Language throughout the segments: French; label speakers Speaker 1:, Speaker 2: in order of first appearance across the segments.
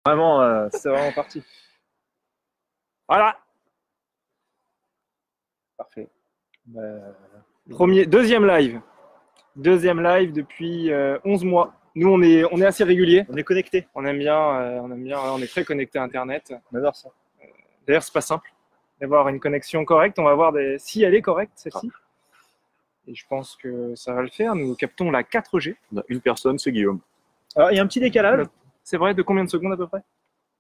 Speaker 1: Vraiment, c'est vraiment parti.
Speaker 2: Voilà.
Speaker 1: Parfait.
Speaker 2: Deuxième live. Deuxième live depuis 11 mois. Nous, on est assez réguliers.
Speaker 1: On est connecté.
Speaker 2: On aime bien, on est très connecté à Internet.
Speaker 1: On adore ça.
Speaker 2: D'ailleurs, c'est pas simple d'avoir une connexion correcte. On va voir si elle est correcte, celle-ci. Et je pense que ça va le faire. Nous captons la 4G.
Speaker 3: On a une personne, c'est Guillaume.
Speaker 1: Alors, il y a un petit décalage.
Speaker 2: C'est vrai, de combien de secondes à peu près?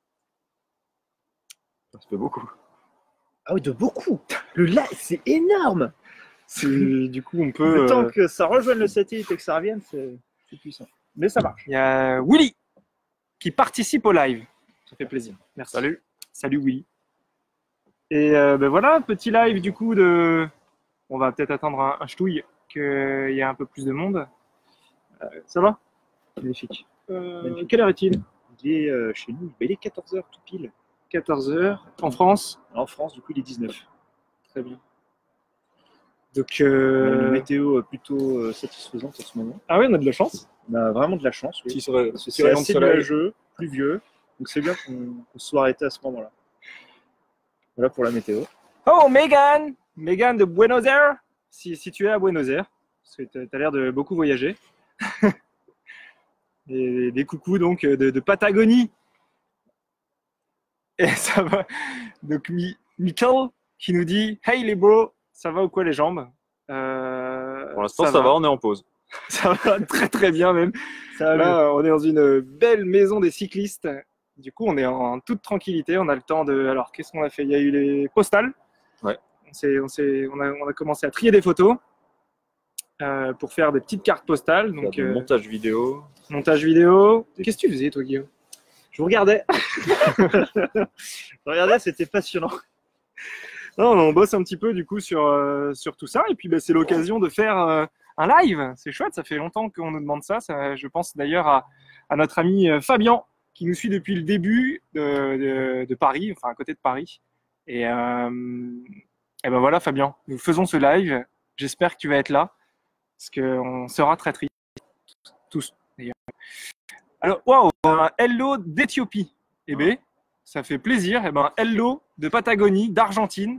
Speaker 3: Ça fait beaucoup.
Speaker 1: Ah oui, de beaucoup. Le live, c'est énorme.
Speaker 2: Du coup, on peut.
Speaker 1: Le temps que ça rejoigne le satellite et que ça revienne, c'est puissant. Mais ça marche.
Speaker 2: Il y a Willy qui participe au live. Ça fait plaisir. Merci.
Speaker 3: Salut.
Speaker 2: Salut Willy. Et voilà, petit live du coup de. On va peut-être attendre un ch'touille qu'il y ait un peu plus de monde. Ça va?
Speaker 1: Magnifique.
Speaker 2: Magnifique. Quelle heure est-il?
Speaker 1: Il est chez nous, il est 14h tout pile.
Speaker 2: 14h. En France?
Speaker 1: En France, du coup, il est 19.
Speaker 2: Très bien. Donc,
Speaker 1: Une météo plutôt satisfaisante en ce moment.
Speaker 2: Ah oui, on a de la chance.
Speaker 1: On a vraiment de la chance. Oui.
Speaker 2: C'est
Speaker 1: assez nuageux, pluvieux. Donc c'est bien qu'on soit arrêté à ce moment-là. Voilà pour la météo.
Speaker 2: Oh, Megan! Megan de Buenos Aires. Si tu es à Buenos Aires, parce que tu as l'air de beaucoup voyager. Des coucous donc de Patagonie. Et ça va. Donc, Michael qui nous dit hey les bros, ça va ou quoi les jambes?
Speaker 3: Pour l'instant, ça va, on est en pause.
Speaker 2: Ça va très très bien même. Là, on est dans une belle maison des cyclistes. Du coup, on est en toute tranquillité. On a le temps de. Alors, qu'est-ce qu'on a fait? Il y a eu les postales.
Speaker 3: Ouais.
Speaker 2: On a commencé à trier des photos pour faire des petites cartes postales. Donc,
Speaker 3: montage vidéo.
Speaker 2: Montage vidéo. Qu'est-ce que tu faisais, toi, Guillaume?
Speaker 1: Je vous regardais. Je regardais, c'était passionnant.
Speaker 2: Non, on bosse un petit peu du coup sur tout ça. Et puis, c'est l'occasion de faire un live. C'est chouette. Ça fait longtemps qu'on nous demande ça. Je pense d'ailleurs à notre ami Fabien, qui nous suit depuis le début de Paris, enfin à côté de Paris. Et ben voilà, Fabien, nous faisons ce live. J'espère que tu vas être là, parce qu'on sera très tristes, tous d'ailleurs. Alors, waouh, un hello d'Éthiopie. Eh bien, ça fait plaisir. Eh ben, hello de Patagonie, d'Argentine.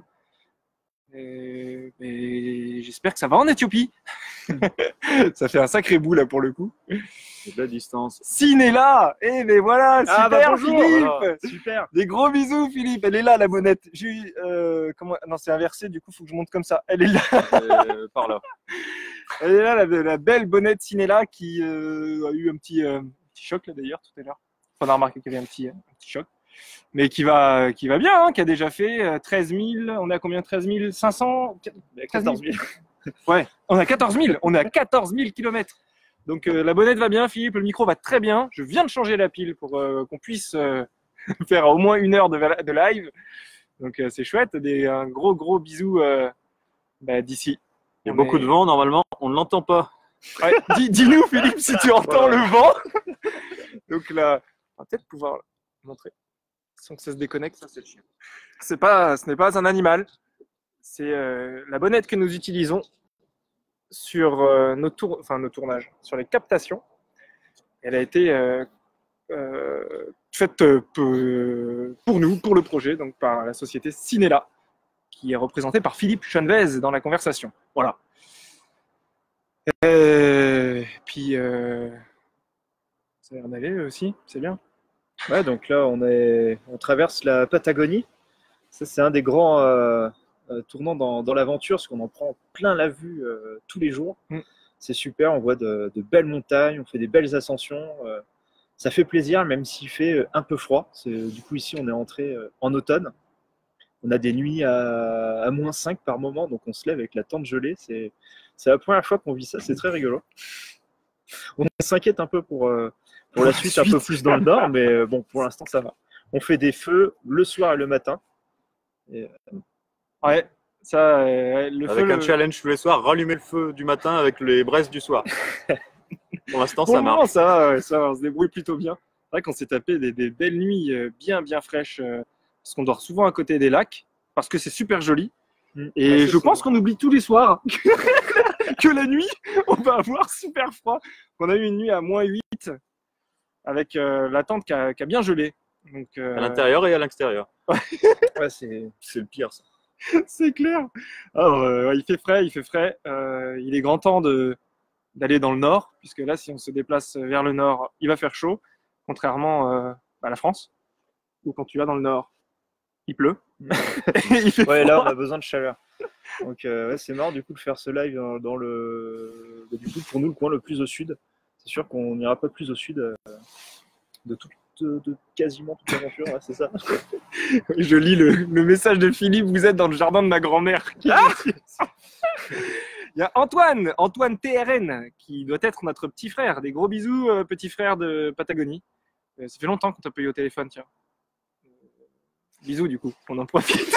Speaker 2: Et j'espère que ça va en Éthiopie. Ça fait un sacré bout là pour le coup.
Speaker 3: De la distance.
Speaker 2: Sine est là. Eh ben voilà, super
Speaker 1: bonjour,
Speaker 2: Philippe.
Speaker 1: voilà. Super.
Speaker 2: Des gros bisous Philippe. Elle est là la bonnette. Non, c'est inversé. Du coup, faut que je monte comme ça. Elle est là.
Speaker 3: Par là.
Speaker 2: Elle est là la belle bonnette Sinella qui a eu un petit choc là d'ailleurs tout à l'heure. On a remarqué qu'il y avait un petit choc. Mais qui va bien, hein, qui a déjà fait 13 000. On est à combien? 13 500?
Speaker 1: 14 000.
Speaker 2: Ouais, on a 14 000. On est à 14 000 km. Donc la bonnette va bien, Philippe. Le micro va très bien. Je viens de changer la pile pour qu'on puisse faire au moins 1 heure de live. Donc c'est chouette. Un gros bisou d'ici.
Speaker 3: Il y a beaucoup de vent, normalement, on ne l'entend pas.
Speaker 2: Ouais, dis-nous, Philippe, si tu entends le vent. Donc là, on va peut-être pouvoir montrer. Sans que ça se déconnecte, ça c'est le chien. Ce n'est pas un animal. C'est la bonnette que nous utilisons sur nos tournages, sur les captations. Elle a été faite pour nous, pour le projet, donc par la société Sinella, qui est représentée par Philippe Chenvez dans la conversation. Voilà. Puis ça a l'air d'aller aussi, c'est bien.
Speaker 1: Ouais, donc là, on traverse la Patagonie. Ça, c'est un des grands tournants dans l'aventure, parce qu'on en prend plein la vue tous les jours. C'est super, on voit de belles montagnes, on fait des belles ascensions. Ça fait plaisir, même s'il fait un peu froid. Du coup, ici, on est entré en automne. On a des nuits à -5 par moment, donc on se lève avec la tente gelée. C'est la première fois qu'on vit ça, c'est très rigolo. On s'inquiète un peu pour la suite, un peu plus dans le nord, mais bon, pour l'instant, ça va. On fait des feux le soir et le matin.
Speaker 2: Ouais, ça,
Speaker 3: avec un challenge tous les soirs, rallumer le feu du matin avec les braises du soir. Pour l'instant, ça marche.
Speaker 2: Ça va, on se débrouille plutôt bien. C'est vrai qu'on s'est tapé des belles nuits bien fraîches, parce qu'on dort souvent à côté des lacs, parce que c'est super joli. Et je pense qu'on oublie tous les soirs que la nuit, on va avoir super froid. On a eu une nuit à -8 avec la tente qui a bien gelé. Donc,
Speaker 3: À l'intérieur et à l'extérieur.
Speaker 1: Ouais, c'est le pire, ça.
Speaker 2: c'est clair. Alors, ouais, il fait frais. Il est grand temps d'aller dans le nord, puisque là, si on se déplace vers le nord, il va faire chaud, contrairement à la France, où quand tu vas dans le nord, il pleut. Il fait
Speaker 1: Ouais,
Speaker 2: froid.
Speaker 1: là, on a besoin de chaleur. Donc, ouais, c'est marrant du coup de faire ce live dans le. Du coup, pour nous, le coin le plus au sud. C'est sûr qu'on n'ira pas plus au sud de quasiment toute l'aventure, ouais, c'est ça.
Speaker 2: Je lis le message de Philippe, vous êtes dans le jardin de ma grand-mère. Il y a Antoine TRN, qui doit être notre petit frère. Des gros bisous, petit frère de Patagonie. Ça fait longtemps qu'on t'a pas eu au téléphone, tiens. Bisous, du coup, on en profite.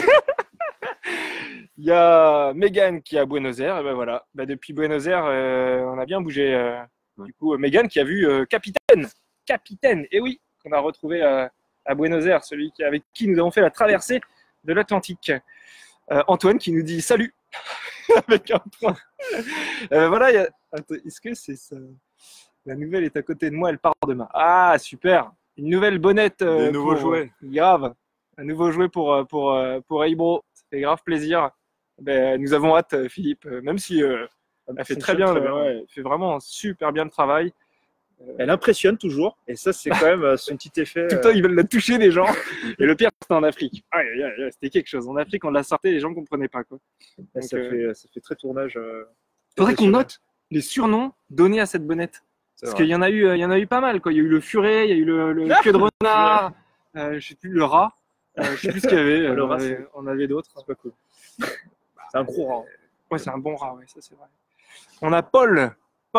Speaker 2: Il y a Megan qui est à Buenos Aires, et ben voilà. Ben depuis Buenos Aires, on a bien bougé. Du coup, Megan qui a vu Capitaine, et oui, qu'on a retrouvé à Buenos Aires, celui avec qui nous avons fait la traversée de l'Atlantique. Antoine qui nous dit salut avec un point. Voilà, est-ce que c'est ça? La nouvelle est à côté de moi, elle part demain. Ah, super! Une nouvelle bonnette.
Speaker 3: Des nouveaux jouets.
Speaker 2: Grave. Un nouveau jouet pour Aibro. Ça fait grave plaisir. Ben, nous avons hâte, Philippe, même si elle fait très bien, ouais, elle fait vraiment super bien le travail.
Speaker 1: Elle impressionne toujours, et ça, c'est quand même son petit effet.
Speaker 2: Tout le temps, ils veulent la toucher, les gens. Et le pire, c'était en Afrique. C'était quelque chose. En Afrique, on l'a sorti, les gens ne comprenaient pas, quoi.
Speaker 1: Donc, ça fait très tournage.
Speaker 2: Faudrait qu'on note les surnoms donnés à cette bonnette. Parce qu'il y en a eu pas mal, quoi. Il y a eu le furet, il y a eu le queue de renard, je sais plus, le rat. Je sais plus ce qu'il y avait.
Speaker 1: Le rat,
Speaker 2: on avait d'autres.
Speaker 1: C'est pas cool. C'est un gros rat.
Speaker 2: Ouais, c'est un bon rat, ouais, ça c'est vrai. On a Paul.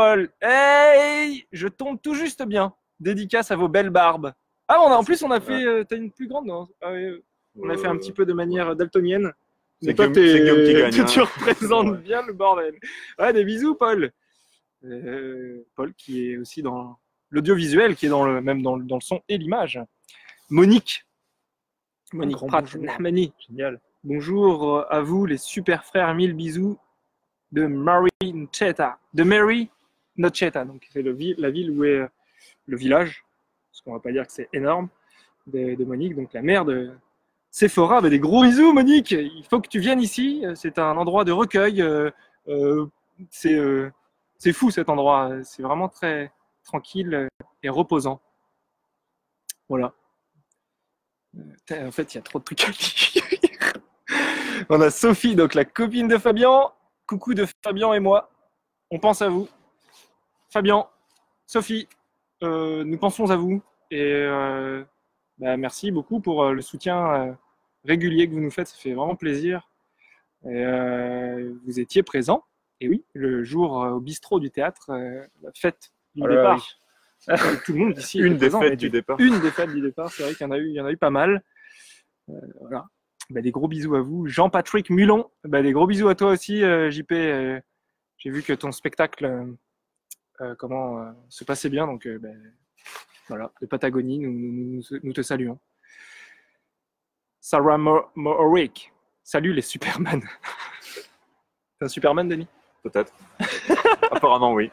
Speaker 2: Hey, je tombe tout juste bien. Dédicace à vos belles barbes. Ah, en plus, on a fait. T'as une plus grande, non? Ah, ouais, on a fait un petit peu de manière daltonienne.
Speaker 3: C'est
Speaker 2: toi,
Speaker 3: Guillaume qui gagne.
Speaker 2: Tu représentes bien le bordel. Ouais, des bisous, Paul. Paul qui est aussi dans l'audiovisuel, qui est même dans le son et l'image. Monique Prat Nahmani.
Speaker 1: Génial.
Speaker 2: Bonjour à vous, les super frères. 1000 bisous de Mary Ncheta. De Mary Ncheta. Donc, c'est la ville où est le village. Parce qu'on va pas dire que c'est énorme. De Monique, donc la mère de Sephora. Des gros bisous, Monique. Il faut que tu viennes ici. C'est un endroit de recueil. C'est fou cet endroit. C'est vraiment très tranquille et reposant. Voilà. En fait, il y a trop de trucs à dire. On a Sophie, donc la copine de Fabien. Coucou de Fabien et moi. On pense à vous. Fabien, Sophie, nous pensons à vous. Et merci beaucoup pour le soutien régulier que vous nous faites. Ça fait vraiment plaisir. Et, vous étiez présents. Et oui, le jour au bistrot du théâtre, la fête du départ. Oui. Tout le monde ici.
Speaker 3: Une des fêtes du départ.
Speaker 2: Une des fêtes du départ, c'est vrai qu'il y en a eu pas mal. Voilà. Des gros bisous à vous. Jean-Patrick Mulon, des gros bisous à toi aussi, JP. J'ai vu que ton spectacle se passait bien, donc voilà, de Patagonie, nous te saluons. Sarah Moorick, salut les Superman. T'es un Superman, Denis?
Speaker 3: Peut-être. Apparemment, oui.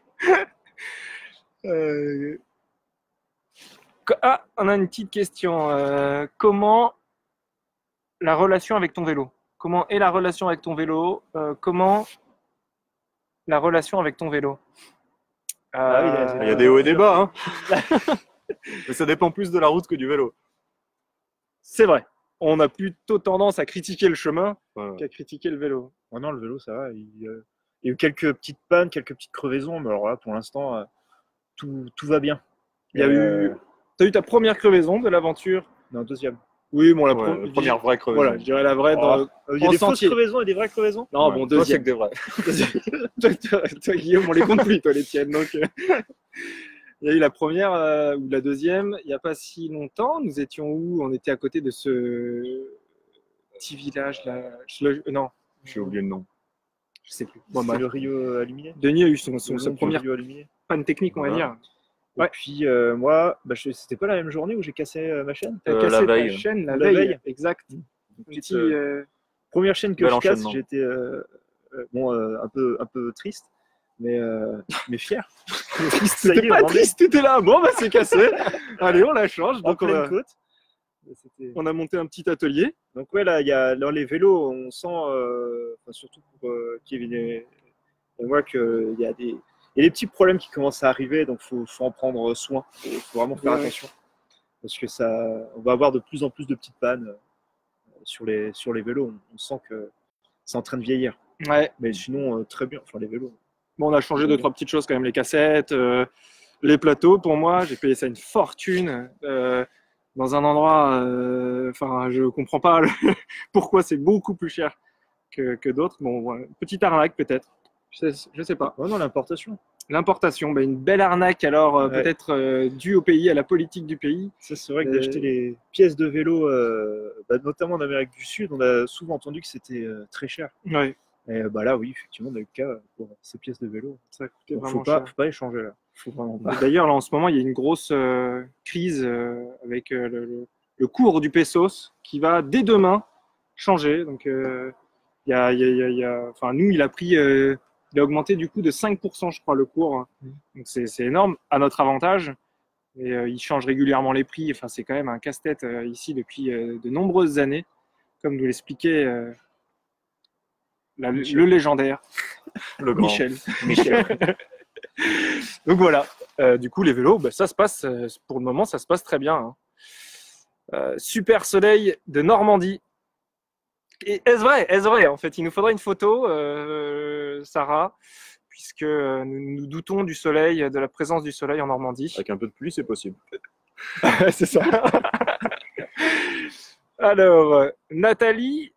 Speaker 2: On a une petite question. Comment la relation avec ton vélo? Comment est la relation avec ton vélo? Comment la relation avec ton vélo?
Speaker 3: Il y a des hauts et des bas. Hein. Mais ça dépend plus de la route que du vélo.
Speaker 2: C'est vrai. On a plutôt tendance à critiquer le chemin qu'à critiquer le vélo.
Speaker 1: Oh non, le vélo, ça va. Il y a eu quelques petites pannes, quelques petites crevaisons, mais alors là, pour l'instant, tout va bien.
Speaker 2: T'as eu ta première crevaison de l'aventure?
Speaker 1: Non, deuxième.
Speaker 2: Oui, bon,
Speaker 3: la première vraie crevaison.
Speaker 2: Voilà, je dirais la vraie.
Speaker 1: Il y a des fausses crevaisons et des vraies crevaisons?
Speaker 2: Non, bon, deuxième.
Speaker 3: Toi, c'est que des vraies.
Speaker 2: toi, Guillaume, on les compte plus, toi, les tiennes. Donc, il y a eu la première ou la deuxième, il n'y a pas si longtemps. Nous étions où? On était à côté de ce petit village là. Non.
Speaker 3: J'ai oublié le nom.
Speaker 2: Je sais plus.
Speaker 1: Bon, le Rio Aluminé.
Speaker 2: Denis a eu sa première
Speaker 1: Aluminé.
Speaker 2: panne technique, on va dire.
Speaker 1: Et puis moi, c'était pas la même journée où j'ai cassé ma chaîne?
Speaker 2: T'as cassé ta chaîne la veille. Exact.
Speaker 1: Première chaîne que je casse, j'étais un peu triste, mais fier.
Speaker 2: C'était pas triste, t'étais là. Bon, c'est cassé. Allez, on la change.
Speaker 1: Donc, en pleine côte.
Speaker 2: On a monté un petit atelier.
Speaker 1: Donc ouais, là, il y a dans les vélos, on sent, enfin, surtout pour Kevin et moi, qu'il y a des petits problèmes qui commencent à arriver, donc faut en prendre soin. Faut vraiment faire attention. Parce que on va avoir de plus en plus de petites pannes sur les vélos. On sent que c'est en train de vieillir.
Speaker 2: Ouais.
Speaker 1: Mais sinon, très bien. Enfin, les vélos.
Speaker 2: Bon, on a changé 2-3 petites choses quand même, les cassettes, les plateaux. Pour moi, j'ai payé ça une fortune dans un endroit. Enfin, je comprends pas pourquoi c'est beaucoup plus cher que d'autres. Bon, ouais, petite arnaque peut-être. Je sais pas.
Speaker 1: Oh non, l'importation.
Speaker 2: L'importation, bah, une belle arnaque alors peut-être due au pays, à la politique du pays.
Speaker 1: Ça, c'est vrai que d'acheter les pièces de vélo, notamment en Amérique du Sud, on a souvent entendu que c'était très cher.
Speaker 2: Ouais.
Speaker 1: Et là, oui, effectivement, on a eu le cas pour ces pièces de vélo.
Speaker 2: Ça a coûté vraiment
Speaker 1: Faut pas échanger là. Faut vraiment pas.
Speaker 2: D'ailleurs, là, en ce moment, il y a une grosse crise avec le cours du pesos qui va dès demain changer. Donc, enfin, nous, il a augmenté du coup de 5%, je crois, le cours. Donc, c'est énorme à notre avantage. Et il change régulièrement les prix. Enfin, c'est quand même un casse-tête ici depuis de nombreuses années, comme nous l'expliquait le légendaire
Speaker 3: Le grand
Speaker 2: Michel. Donc voilà, du coup les vélos, bah, ça se passe, pour le moment ça se passe très bien. Hein. Super soleil de Normandie. Et est-ce vrai en fait, il nous faudra une photo, Sarah, puisque nous doutons du soleil, de la présence du soleil en Normandie.
Speaker 3: Avec un peu de pluie, c'est possible.
Speaker 2: C'est ça. Alors, Nathalie...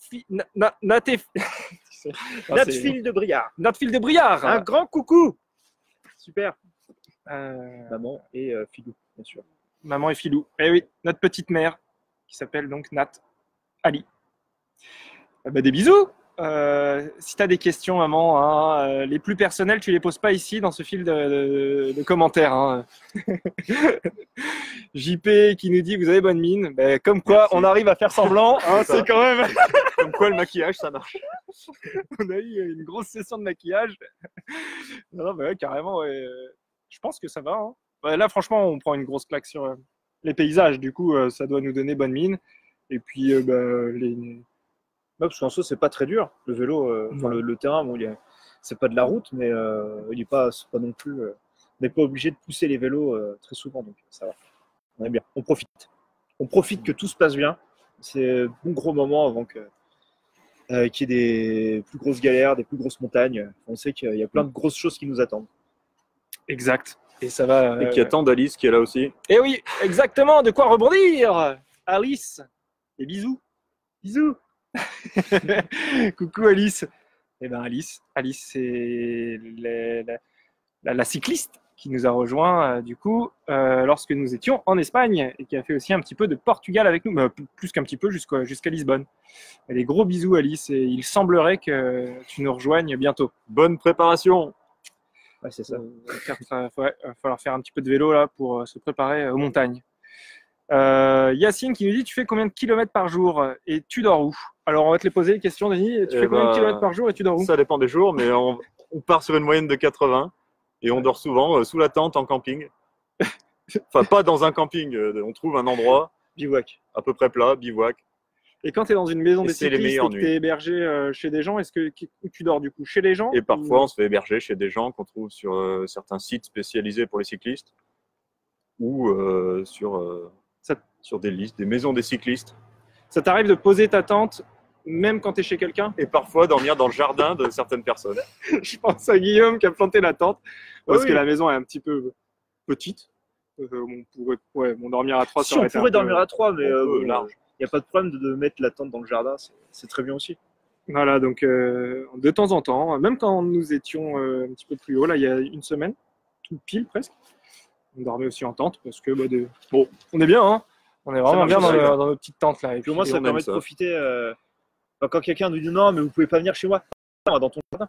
Speaker 1: Natfil de Briard.
Speaker 2: Natfil de Briard.
Speaker 1: Un grand coucou. Super. Maman et Filou, bien sûr.
Speaker 2: Maman et Filou. Eh oui, notre petite mère, qui s'appelle donc Nat Ali. Des bisous. Si tu as des questions, maman, hein, les plus personnelles, tu les poses pas ici dans ce fil de commentaires. Hein. JP qui nous dit vous avez bonne mine. Ben, comme quoi, merci. On arrive à faire semblant. Hein, c'est quand même.
Speaker 3: Comme quoi, le maquillage, ça marche.
Speaker 2: On a eu une grosse session de maquillage. Non, ben ouais, carrément. Ouais. Je pense que ça va. Hein. Ouais, là, franchement, on prend une grosse claque sur les paysages. Du coup, ça doit nous donner bonne mine. Et puis,
Speaker 1: parce qu'en soi, c'est pas très dur. Le vélo, le terrain, bon, c'est pas de la route, mais il est pas, c'est pas non plus. On n'est pas obligé de pousser les vélos très souvent, donc ça va. On est bien. On profite. On profite que tout se passe bien. C'est un bon gros moment avant qu'il y ait des plus grosses galères, des plus grosses montagnes. On sait qu'il y a plein de grosses choses qui nous attendent.
Speaker 2: Exact. Et ça va.
Speaker 3: Et qui attendent Alice qui est là aussi.
Speaker 2: Et oui, exactement. De quoi rebondir. Alice. Et bisous. Bisous. Coucou Alice. Eh ben Alice, c'est la cycliste qui nous a rejoint du coup lorsque nous étions en Espagne et qui a fait aussi un petit peu de Portugal avec nous, plus qu'un petit peu jusqu'à Lisbonne. Et des gros bisous Alice et il semblerait que tu nous rejoignes bientôt.
Speaker 3: Bonne préparation.
Speaker 1: Ouais, c'est ça.
Speaker 2: Il va falloir faire un petit peu de vélo là pour se préparer aux montagnes. Yacine qui nous dit tu fais combien de kilomètres par jour et tu dors où? Alors on va te les poser les questions Denis, tu fais combien de kilomètres par jour et tu dors où?
Speaker 3: Ça dépend des jours mais on part sur une moyenne de 80 et on dort souvent sous la tente en camping. Enfin pas dans un camping, on trouve un endroit
Speaker 1: bivouac
Speaker 3: à peu près plat, bivouac.
Speaker 2: Et quand tu es dans une maison des cyclistes et que tu es hébergé chez des gens, où tu dors du coup? Chez les gens?
Speaker 3: Et parfois on se fait héberger chez des gens qu'on trouve sur certains sites spécialisés pour les cyclistes ou sur des listes, des maisons des cyclistes.
Speaker 2: Ça t'arrive de poser ta tente même quand tu es chez quelqu'un?
Speaker 3: Et parfois dormir dans le jardin de certaines personnes.
Speaker 2: Je pense à Guillaume qui a planté la tente parce que la maison est un petit peu petite. On pourrait dormir à 3.
Speaker 1: Si on pourrait dormir à 3, mais il n'y a pas de problème de mettre la tente dans le jardin, c'est très bien aussi.
Speaker 2: Voilà, donc de temps en temps, même quand nous étions un petit peu plus haut, là il y a une semaine, tout pile presque, on dormait aussi en tente parce que bon, on est bien, hein. On est vraiment bien dans nos petites tentes là.
Speaker 1: Et puis au moins ça permet de profiter. Quand quelqu'un nous dit non, mais vous pouvez pas venir chez moi, dans ton jardin.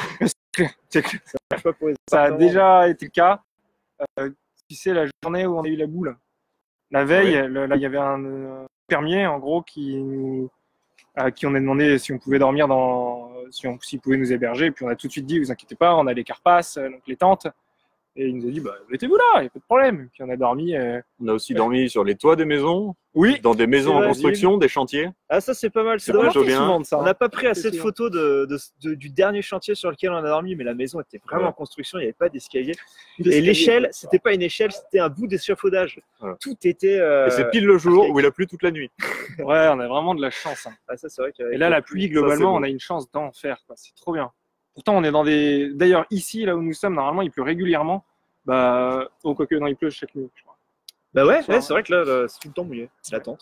Speaker 2: Ça a déjà été le cas. Tu sais, la journée où on a eu la boule, la veille, là il y avait un fermier en gros à qui on a demandé si on pouvait dormir s'il pouvait nous héberger. Et puis on a tout de suite dit vous inquiétez pas, on a les carpasses, donc les tentes. Et il nous a dit, bah, mettez-vous là, il n'y a pas de problème. Et puis on a dormi.
Speaker 3: On a aussi dormi sur les toits des maisons,
Speaker 2: Oui,
Speaker 3: dans des maisons
Speaker 1: C'est
Speaker 3: en
Speaker 1: vrai.
Speaker 3: construction, des chantiers.
Speaker 1: Ah, ça, c'est pas mal.
Speaker 3: C'est
Speaker 1: C'est dommage.
Speaker 3: plutôt bien.
Speaker 2: souvent de ça.
Speaker 1: On n'a pas pris assez de
Speaker 2: Effectivement.
Speaker 1: photos du dernier chantier sur lequel on a dormi, mais la maison était vraiment
Speaker 3: Ouais.
Speaker 1: en construction, il n'y avait pas d'escalier. Et l'échelle, c'était pas une échelle, c'était un bout d'échafaudage.
Speaker 3: Ouais.
Speaker 1: Tout était.
Speaker 3: Et c'est pile le jour où il a plu toute la nuit.
Speaker 2: Ouais, on a vraiment de la chance. Hein.
Speaker 1: Ah, ça, c'est vrai qu'avec
Speaker 2: Et là, la pluie, globalement,
Speaker 3: beau.
Speaker 2: on a une chance d'enfer. C'est trop bien. Pourtant, on est dans des. D'ailleurs, ici, là où nous sommes, normalement, il pleut régulièrement. Bah, oh, quoique, non, il pleut chaque nuit, je crois.
Speaker 1: Bah ouais,
Speaker 2: Soir.
Speaker 1: c'est vrai que là, c'est tout le temps mouillé. La tente.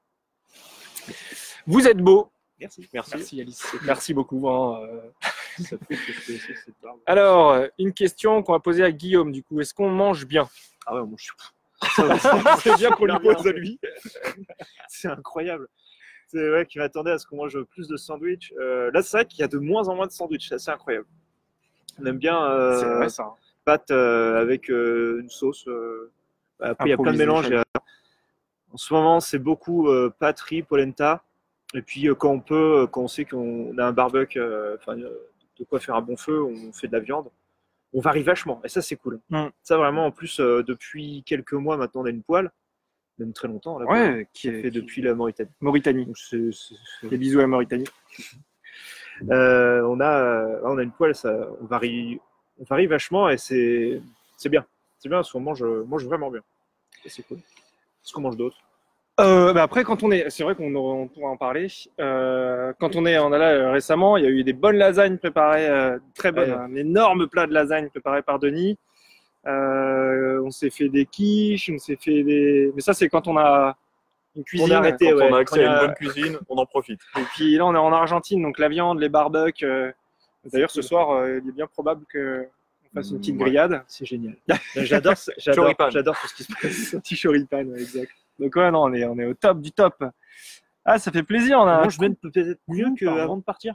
Speaker 2: Vous êtes beau.
Speaker 1: Merci.
Speaker 2: Merci, Alice. Merci beaucoup. Hein.
Speaker 1: Ça fait que cette barbe.
Speaker 2: Alors, une question qu'on va poser à Guillaume, du coup. Est-ce qu'on mange bien?
Speaker 1: Ah ouais, mon chou.
Speaker 2: C'est bien qu'on lui pose à lui.
Speaker 1: C'est incroyable. C'est vrai qu'il m'attendait à ce qu'on mange plus de sandwich. Là, c'est vrai qu'il y a de moins en moins de sandwich. C'est assez incroyable. On aime bien
Speaker 2: C'est vrai, ça.
Speaker 1: pâtes avec une sauce. Après, il y a plein de
Speaker 2: Improvisé,
Speaker 1: mélanges.
Speaker 2: chacun.
Speaker 1: En ce moment, c'est beaucoup pâtes, riz, polenta. Et puis, quand on peut, quand on sait qu'on a un barbecue, de quoi faire un bon feu, on fait de la viande. On varie vachement. Et ça, c'est cool. Ça, vraiment, en plus, depuis quelques mois, maintenant, on a une poêle. Même très longtemps. Là,
Speaker 2: Ouais, qui
Speaker 1: fait
Speaker 2: est
Speaker 1: depuis la Mauritanie.
Speaker 2: Mauritanie.
Speaker 1: Donc,
Speaker 2: Des bisous à Mauritanie.
Speaker 1: on a une poêle, on varie vachement et c'est bien. C'est bien parce qu'on mange vraiment bien. Et c'est cool. Qu'est-ce qu'on mange d'autre?
Speaker 2: Bah après, c'est vrai qu'on pourra en parler. Quand on a là récemment, il y a eu des bonnes lasagnes préparées, très bonnes,
Speaker 1: Ouais.
Speaker 2: un énorme plat de lasagne préparé par Denis. On s'est fait des quiches, mais ça c'est quand on a une cuisine.
Speaker 1: On a arrêté,
Speaker 3: Quand
Speaker 1: ouais.
Speaker 3: on a accès
Speaker 1: Quand il y
Speaker 3: à
Speaker 1: a-
Speaker 3: une bonne cuisine, on en profite.
Speaker 2: Et puis là, on est en Argentine, donc la viande, les barbecues. D'ailleurs, ce soir, il est bien probable qu'on fasse une petite
Speaker 3: Ouais.
Speaker 2: grillade.
Speaker 1: C'est génial. J'adore
Speaker 3: Choripan.
Speaker 1: tout ce qui se passe.
Speaker 2: Un petit choripan, ouais, exact. Donc ouais, non, on est au top du top. Ah, ça fait plaisir. On a
Speaker 1: On
Speaker 2: un
Speaker 1: mange même peut-être mieux
Speaker 2: Pardon.
Speaker 1: qu'avant de partir.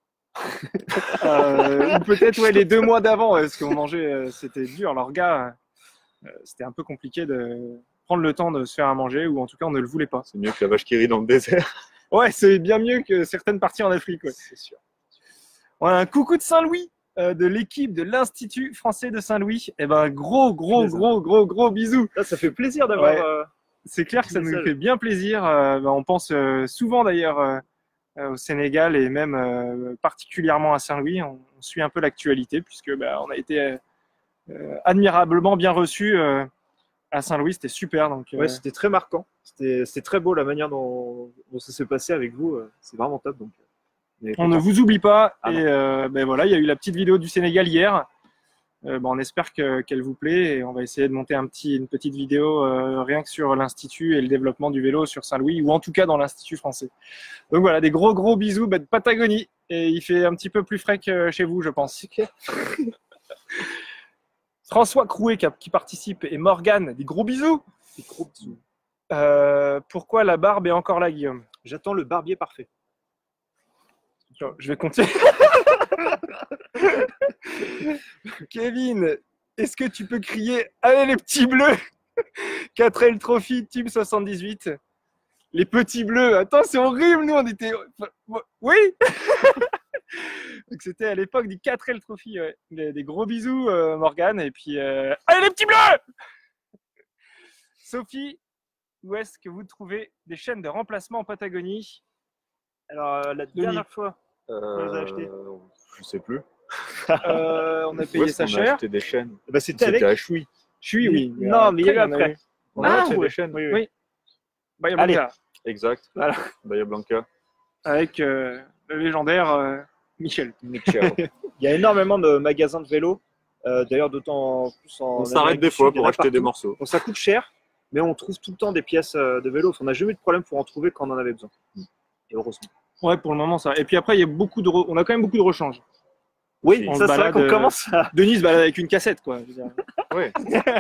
Speaker 2: Ou peut-être ouais, les 2 mois d'avant, parce qu'on mangeait, c'était dur. Alors, gars, c'était un peu compliqué de prendre le temps de se faire à manger, ou en tout cas, on ne le voulait pas.
Speaker 3: C'est mieux que la vache qui rit dans le désert.
Speaker 2: Ouais, c'est bien mieux que certaines parties en Afrique. Ouais.
Speaker 1: C'est sûr.
Speaker 2: On a un coucou de Saint-Louis, de l'équipe de l'Institut français de Saint-Louis. Et ben, gros bisous.
Speaker 1: Là, ça fait plaisir d'avoir.
Speaker 2: Ouais. C'est clair que ça nous
Speaker 1: Message.
Speaker 2: fait bien plaisir. On pense souvent d'ailleurs au Sénégal et même particulièrement à Saint-Louis. On suit un peu l'actualité puisque on a été admirablement bien reçus à Saint-Louis. C'était super. Donc,
Speaker 1: Ouais, c'était très marquant. C'était très beau la manière dont ça s'est passé avec vous. C'est vraiment top. Donc,
Speaker 2: on ne vous oublie pas.
Speaker 1: Ah
Speaker 2: et voilà, il y a eu la petite vidéo du Sénégal hier. On espère qu'elle vous plaît et on va essayer de monter une petite vidéo rien que sur l'Institut et le développement du vélo sur Saint-Louis ou en tout cas dans l'Institut français. Donc voilà, des gros bisous de Patagonie et il fait un petit peu plus frais que chez vous, je pense. François Crouet qui participe et Morgane, des gros bisous.
Speaker 1: Des gros bisous.
Speaker 2: Pourquoi la barbe est encore là, Guillaume?
Speaker 1: J'attends le barbier parfait.
Speaker 2: Je vais continuer. Kevin, est-ce que tu peux crier « Allez les petits bleus !» 4L Trophy Team 78. Les petits bleus. Attends, c'est horrible, nous, on était... Oui. Donc c'était à l'époque du 4L Trophy. Ouais. Des gros bisous, Morgane. Et puis, allez les petits bleus! Sophie, où est-ce que vous trouvez des chaînes de remplacement en Patagonie?
Speaker 1: Alors, la dernière fois, les a achetés
Speaker 3: Je sais plus.
Speaker 2: On a
Speaker 3: Où
Speaker 2: payé
Speaker 3: est-ce
Speaker 2: ça
Speaker 3: qu'on a
Speaker 2: cher.
Speaker 3: acheté des chaînes.
Speaker 1: c'était avec.
Speaker 3: C'était à Choui.
Speaker 2: Je suis, oui.
Speaker 1: Non, mais il y a eu après.
Speaker 3: On a
Speaker 2: Ah,
Speaker 3: acheté
Speaker 2: ouais.
Speaker 3: des chaînes.
Speaker 1: Oui.
Speaker 2: Oui. Bahia
Speaker 1: Allez.
Speaker 2: Blanca,
Speaker 3: Exact.
Speaker 1: Voilà.
Speaker 3: Bahia Blanca.
Speaker 2: avec le légendaire Michel.
Speaker 1: Mitchell. Il y a énormément de magasins de vélo. D'ailleurs, d'autant plus en.
Speaker 3: On s'arrête
Speaker 1: Amérique
Speaker 3: des
Speaker 1: du
Speaker 3: fois
Speaker 1: Sud, il y en
Speaker 3: pour
Speaker 1: a
Speaker 3: acheter des
Speaker 1: partout.
Speaker 3: morceaux.
Speaker 1: Donc ça coûte cher, mais on trouve tout le temps des pièces de vélo. On n'a jamais eu de problème pour en trouver quand on en avait besoin. Et heureusement.
Speaker 2: Ouais, pour le moment, ça. Et puis après, il y a on a quand même beaucoup de rechanges.
Speaker 1: Oui,
Speaker 2: On
Speaker 1: ça
Speaker 2: se
Speaker 1: c'est vrai
Speaker 2: balade,
Speaker 1: qu'on commence à.
Speaker 2: Denis se balade avec une cassette, quoi. Je veux dire.
Speaker 3: Ouais.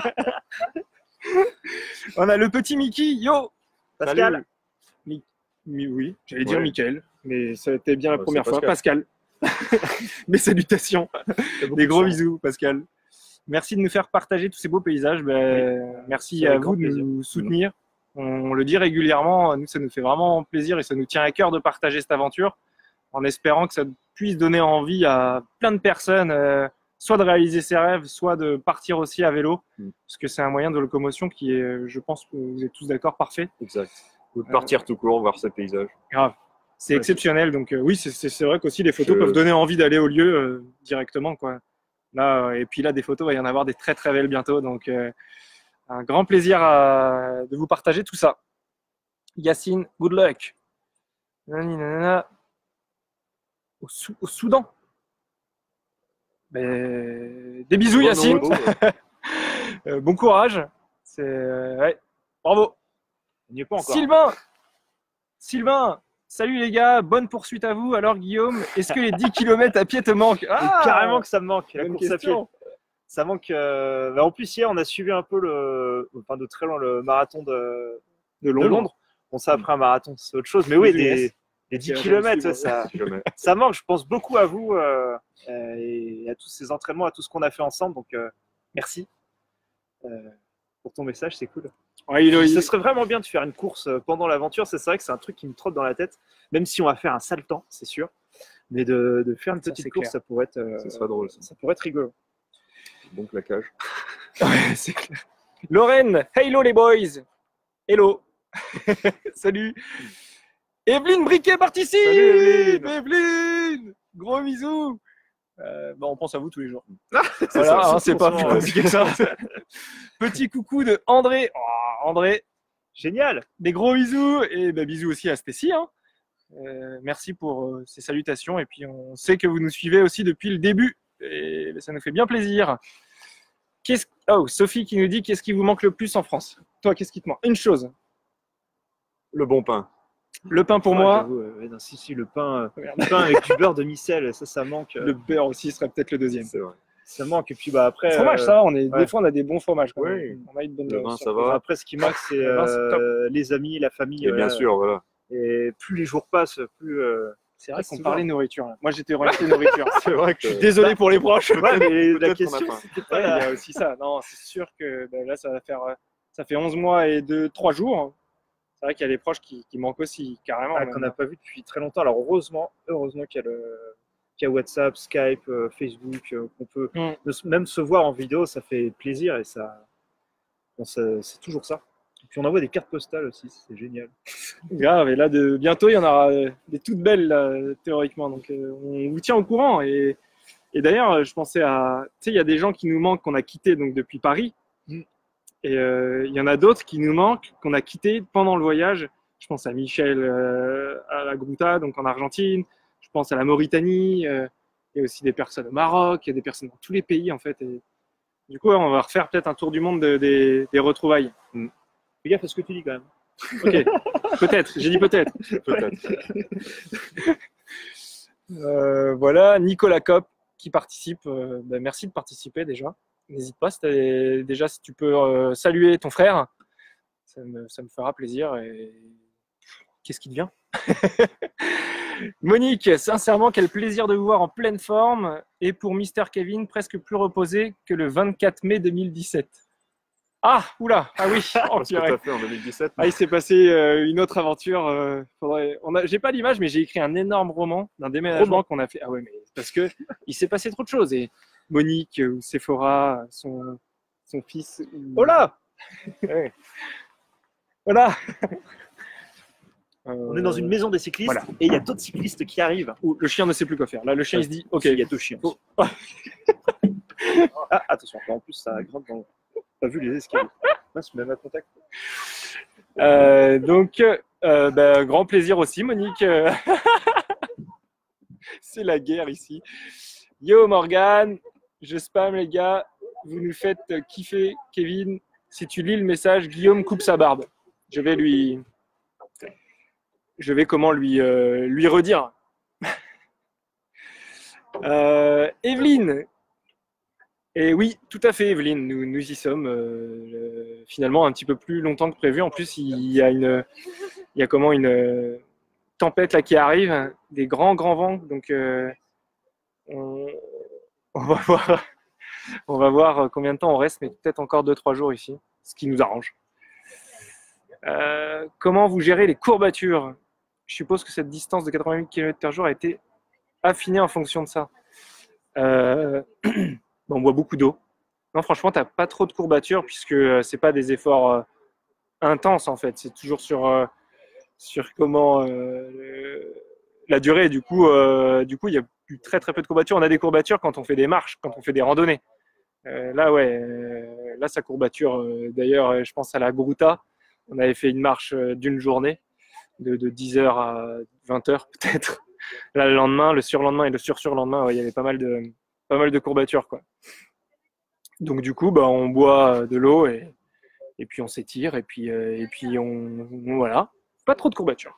Speaker 2: On a le petit Mickey, yo.
Speaker 1: Pascal.
Speaker 2: Oui, j'allais dire
Speaker 3: Ouais.
Speaker 2: Mickaël, mais ça a été bien la
Speaker 3: Ouais,
Speaker 2: première
Speaker 3: c'est
Speaker 2: fois. Pascal. Mes salutations. Des gros bisous, Pascal. Merci de nous faire partager tous ces beaux paysages. Merci
Speaker 1: C'est
Speaker 2: à
Speaker 1: avec
Speaker 2: vous
Speaker 1: grand
Speaker 2: de
Speaker 1: plaisir.
Speaker 2: nous soutenir. On le dit régulièrement, nous, ça nous fait vraiment plaisir et ça nous tient à cœur de partager cette aventure en espérant que ça puisse donner envie à plein de personnes soit de réaliser ses rêves, soit de partir aussi à vélo, parce que c'est un moyen de locomotion qui est, je pense que vous êtes tous d'accord, parfait.
Speaker 3: Exact. Ou de partir tout court, voir ces paysages.
Speaker 2: Grave. C'est exceptionnel. Donc oui, c'est vrai qu'aussi les photos peuvent donner envie d'aller au lieu directement, quoi. Là, et puis là, des photos, il va y en avoir des très très belles bientôt. Donc un grand plaisir de vous partager tout ça. Yacine, good luck. Nanana. Au Soudan. Mais... Des bisous, Yacine. Bon courage. Ouais. Bravo.
Speaker 1: On n'y est pas encore.
Speaker 2: Sylvain, salut les gars, bonne poursuite à vous. Alors Guillaume, est-ce que les 10 km à pied te manquent?
Speaker 1: Carrément que ça me manque, la
Speaker 2: bonne
Speaker 1: course
Speaker 2: question.
Speaker 1: à pied. Ça manque. En plus, hier, on a suivi un peu de très loin le marathon de Londres. Bon, ça, après un marathon, c'est autre chose. Mais oui, les 10 km, ça manque. Je pense beaucoup à vous et à tous ces entraînements, à tout ce qu'on a fait ensemble. Donc, merci pour ton message, c'est cool.
Speaker 2: Ouais,
Speaker 1: ce serait vraiment bien de faire une course pendant l'aventure. C'est vrai que c'est un truc qui me trotte dans la tête, même si on va faire un sale temps, c'est sûr. Mais de faire une petite course, ça pourrait être,
Speaker 3: ça serait drôle.
Speaker 1: Ça pourrait être rigolo.
Speaker 3: Bon claquage.
Speaker 2: Ouais, c'est clair. Lorraine, hello les boys. Hello. Salut. Evelyne Briquet participe.
Speaker 3: Salut,
Speaker 2: Evelyne. Gros bisous. On pense à vous tous les jours.
Speaker 1: Voilà,
Speaker 2: c'est pas plus compliqué que ça. Petit coucou de André. Oh, André,
Speaker 1: génial.
Speaker 2: Des gros bisous et bisous aussi à Stécie. Hein. Merci pour ces salutations. Et puis on sait que vous nous suivez aussi depuis le début. Et ça nous fait bien plaisir. Sophie qui nous dit qu'est-ce qui vous manque le plus en France? Toi, qu'est-ce qui te manque? Une chose.
Speaker 3: Le bon pain.
Speaker 2: Le pain pour moi.
Speaker 1: Si, le pain avec du beurre de micelle, ça manque.
Speaker 2: Le beurre aussi serait peut-être le deuxième.
Speaker 3: C'est vrai.
Speaker 1: Ça manque. Et puis après.
Speaker 2: Le fromage, ça va. Des fois, on a des bons fromages. Quand
Speaker 3: oui.
Speaker 2: même. On a une bonne.
Speaker 3: Le vin, ça va.
Speaker 1: Après, ce qui manque, c'est les amis, la famille.
Speaker 3: Et bien sûr, voilà.
Speaker 1: Et plus les jours passent, plus.
Speaker 2: C'est vrai qu'on parlait nourriture. Là. Moi, j'étais orienté nourriture.
Speaker 3: C'est vrai que.
Speaker 2: Je suis désolé pour les proches.
Speaker 1: Ouais, mais la question,
Speaker 2: il y a aussi ça. Non, c'est sûr que là, ça fait 11 mois et 3 jours. C'est vrai qu'il y a des proches qui manquent aussi, carrément.
Speaker 1: Qu'on n'a pas vu depuis très longtemps. Alors, heureusement qu'il y a WhatsApp, Skype, Facebook, qu'on peut même se voir en vidéo, ça fait plaisir et c'est toujours ça. Et puis, on envoie des cartes postales aussi, c'est génial.
Speaker 2: Grave, et là, bientôt, il y en aura des toutes belles, là, théoriquement. Donc, on vous tient au courant. Et d'ailleurs, je pensais à... Tu sais, il y a des gens qui nous manquent, qu'on a quittés donc, depuis Paris. Et il y en a d'autres qui nous manquent, qu'on a quittés pendant le voyage. Je pense à Michel à la Gruta, donc en Argentine. Je pense à la Mauritanie. Il y a aussi des personnes au Maroc. Il y a des personnes dans tous les pays, en fait. Et du coup, on va refaire peut-être un tour du monde des retrouvailles.
Speaker 1: Fais gaffe à ce que tu dis quand même.
Speaker 2: Ok, peut-être. J'ai dit peut-être. Voilà, Nicolas Kopp qui participe. Merci de participer déjà. N'hésite pas, si tu peux saluer ton frère, ça me fera plaisir. Et qu'est-ce qui devient? Monique, sincèrement, quel plaisir de vous voir en pleine forme. Et pour Mister Kevin, presque plus reposé que le 24 mai 2017. Ah, oula, ah oui.
Speaker 3: Oh, ce que tu as fait en 2017.
Speaker 2: Il s'est passé une autre aventure. J'ai pas l'image, mais j'ai écrit un énorme roman d'un déménagement qu'on a fait. Ah ouais, mais parce que il s'est passé trop de choses. Et Monique ou Sephora, son fils.
Speaker 1: Oh là.
Speaker 2: Voilà.
Speaker 1: On est dans une maison des cyclistes et il y a d'autres cyclistes qui arrivent.
Speaker 2: Le chien ne sait plus quoi faire. Là, le chien il se dit ok.
Speaker 1: Il y a 2 chiens. Attention, en plus ça grimpe dans. T'as vu les escaliers? C'est même à contact.
Speaker 2: Donc, grand plaisir aussi, Monique. C'est la guerre ici. Yo Morgan, je spam les gars. Vous nous faites kiffer, Kevin. Si tu lis le message, Guillaume coupe sa barbe. Je vais lui redire. Evelyne. Et oui, tout à fait, Evelyne. Nous y sommes finalement un petit peu plus longtemps que prévu. En plus, il y a une tempête là qui arrive, des grands vents. Donc, on va voir combien de temps on reste, mais peut-être encore 2-3 jours ici, ce qui nous arrange. Comment vous gérez les courbatures? Je suppose que cette distance de 88 km/h a été affinée en fonction de ça. on boit beaucoup d'eau. Non, franchement, tu n'as pas trop de courbatures puisque c'est pas des efforts intenses en fait. C'est toujours sur comment la durée. Du coup, il y a eu très très peu de courbatures. On a des courbatures quand on fait des marches, quand on fait des randonnées. Là, ça courbature. D'ailleurs, je pense à la Gruta. On avait fait une marche d'une journée de 10h à 20h peut-être. Là, le lendemain, le surlendemain et le surlendemain, il y avait pas mal de courbatures, quoi. Donc du coup, on boit de l'eau et puis on s'étire et puis voilà, pas trop de courbatures.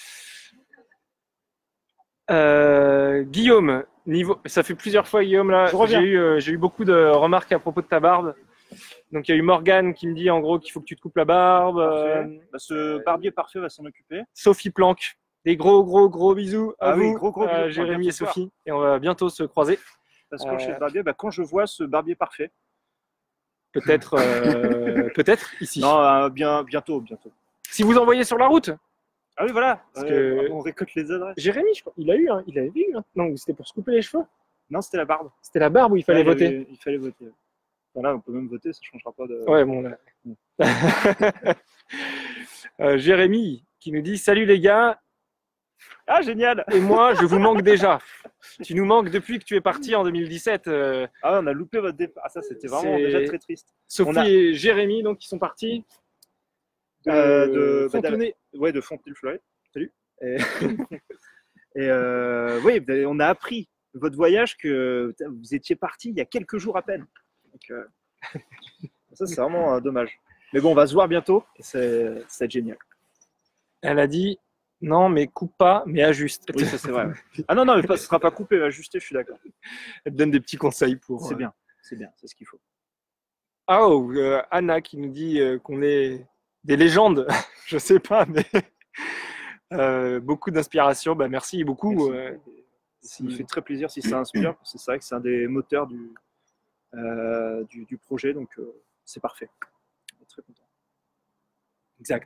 Speaker 2: Guillaume, ça fait plusieurs fois Guillaume là, j'ai eu beaucoup de remarques à propos de ta barbe. Donc il y a eu Morgane qui me dit en gros qu'il faut que tu te coupes la barbe.
Speaker 1: Ce barbier parfait va s'en occuper.
Speaker 2: Sophie Planck, des gros bisous à vous,
Speaker 1: gros bisous,
Speaker 2: Jérémy et Sophie, et on va bientôt se croiser.
Speaker 1: Parce que chez le barbier, quand je vois ce barbier parfait.
Speaker 2: Peut-être ici.
Speaker 1: Non, bientôt.
Speaker 2: Si vous envoyez sur la route.
Speaker 1: Ah oui, voilà.
Speaker 2: Parce que
Speaker 1: on récolte les adresses.
Speaker 2: Jérémy, je crois, il avait eu. Non, c'était pour se couper les cheveux.
Speaker 1: Non, c'était la barbe.
Speaker 2: C'était la barbe où il fallait voter.
Speaker 1: Il fallait voter. Voilà, on peut même voter, ça ne changera pas de.
Speaker 2: Ouais, bon. Là. Jérémy qui nous dit salut les gars.
Speaker 1: Ah, génial!
Speaker 2: Et moi, je vous manque déjà. Tu nous manques depuis que tu es parti en 2017.
Speaker 1: Ah, on a loupé votre départ. Ah, ça, c'était vraiment déjà très triste.
Speaker 2: Sophie et Jérémy, donc, qui sont partis
Speaker 1: de
Speaker 2: Fontenay.
Speaker 1: De Fontenay-le-Fleury. Salut. Oui, on a appris votre voyage que vous étiez parti il y a quelques jours à peine. Donc, ça, c'est vraiment dommage. Mais bon, on va se voir bientôt et c'est génial.
Speaker 2: Elle a dit non, mais coupe pas, mais ajuste.
Speaker 1: Oui, ça c'est vrai. Ouais. Ah non, mais ce ne sera pas coupé, ajusté, je suis d'accord.
Speaker 2: Elle te donne des petits conseils pour.
Speaker 1: C'est bien, c'est ce qu'il faut.
Speaker 2: Ah, Anna qui nous dit qu'on est des légendes. Je sais pas, mais beaucoup d'inspiration. Merci beaucoup.
Speaker 1: Ça me fait très plaisir si ça inspire. C'est vrai que c'est un des moteurs du projet, donc c'est parfait. On est très content.
Speaker 2: Exact.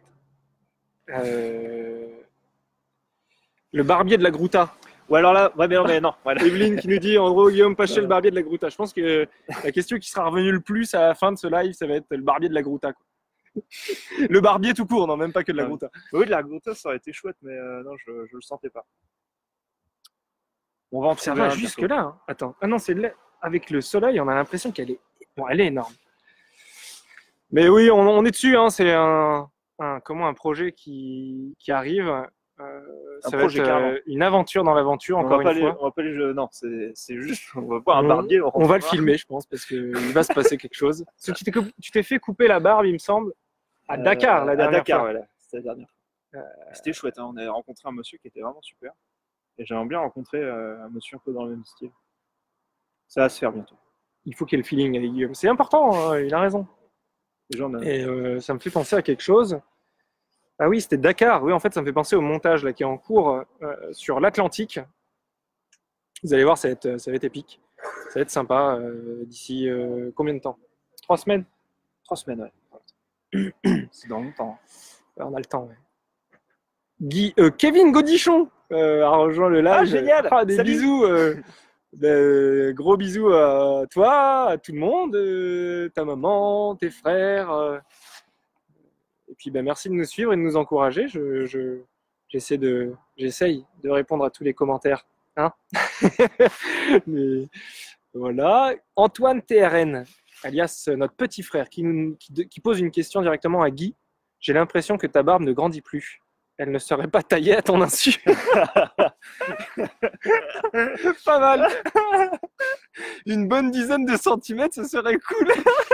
Speaker 2: Le barbier de la Gruta.
Speaker 1: Ou alors là, mais non. Voilà.
Speaker 2: Evelyne qui nous dit en gros, Guillaume, pas chez le barbier de la Gruta. Je pense que la question qui sera revenue le plus à la fin de ce live, ça va être le barbier de la Gruta. Quoi. Le barbier tout court, non, même pas que de la Gruta.
Speaker 1: Oui, de la Gruta, ça aurait été chouette, mais non, je le sentais pas. On va en
Speaker 2: ça va jusque là. Hein. Attends. Ah non, c'est avec le soleil, on a l'impression qu'elle est. Bon, elle est énorme. Mais oui, on est dessus. Hein. C'est un projet qui arrive. Ça va être une aventure dans l'aventure, encore une fois.
Speaker 1: On va pas les non, c'est juste, on va voir un barbier.
Speaker 2: On va le filmer, je pense, parce qu'il va se passer quelque chose. Tu t'es fait couper la barbe, il me semble, à Dakar, la dernière fois.
Speaker 1: Voilà, c'était la dernière fois. C'était chouette, hein. On a rencontré un monsieur qui était vraiment super. Et j'aimerais bien rencontrer un monsieur un peu dans le même style. Ça va se faire bientôt.
Speaker 2: Il faut qu'il y ait le feeling avec Guillaume. C'est important, hein, il a raison. Et ça me fait penser à quelque chose. Ah oui, c'était Dakar. Oui, en fait, ça me fait penser au montage là, qui est en cours sur l'Atlantique. Vous allez voir, ça va être épique. Ça va être sympa d'ici combien de temps? 3 semaines?
Speaker 1: 3 semaines, ouais. C'est dans longtemps.
Speaker 2: On a le temps, ouais. Kevin Godichon a rejoint le live.
Speaker 1: Ah, génial!
Speaker 2: Des bisous. Gros bisous à toi, à tout le monde, ta maman, tes frères. Et puis merci de nous suivre et de nous encourager. J'essaye de répondre à tous les commentaires. Hein. Mais, voilà. Antoine TRN, alias notre petit frère, qui pose une question directement à Guy. J'ai l'impression que ta barbe ne grandit plus. Elle ne serait pas taillée à ton insu. Pas mal. Une bonne dizaine de centimètres, ce serait cool.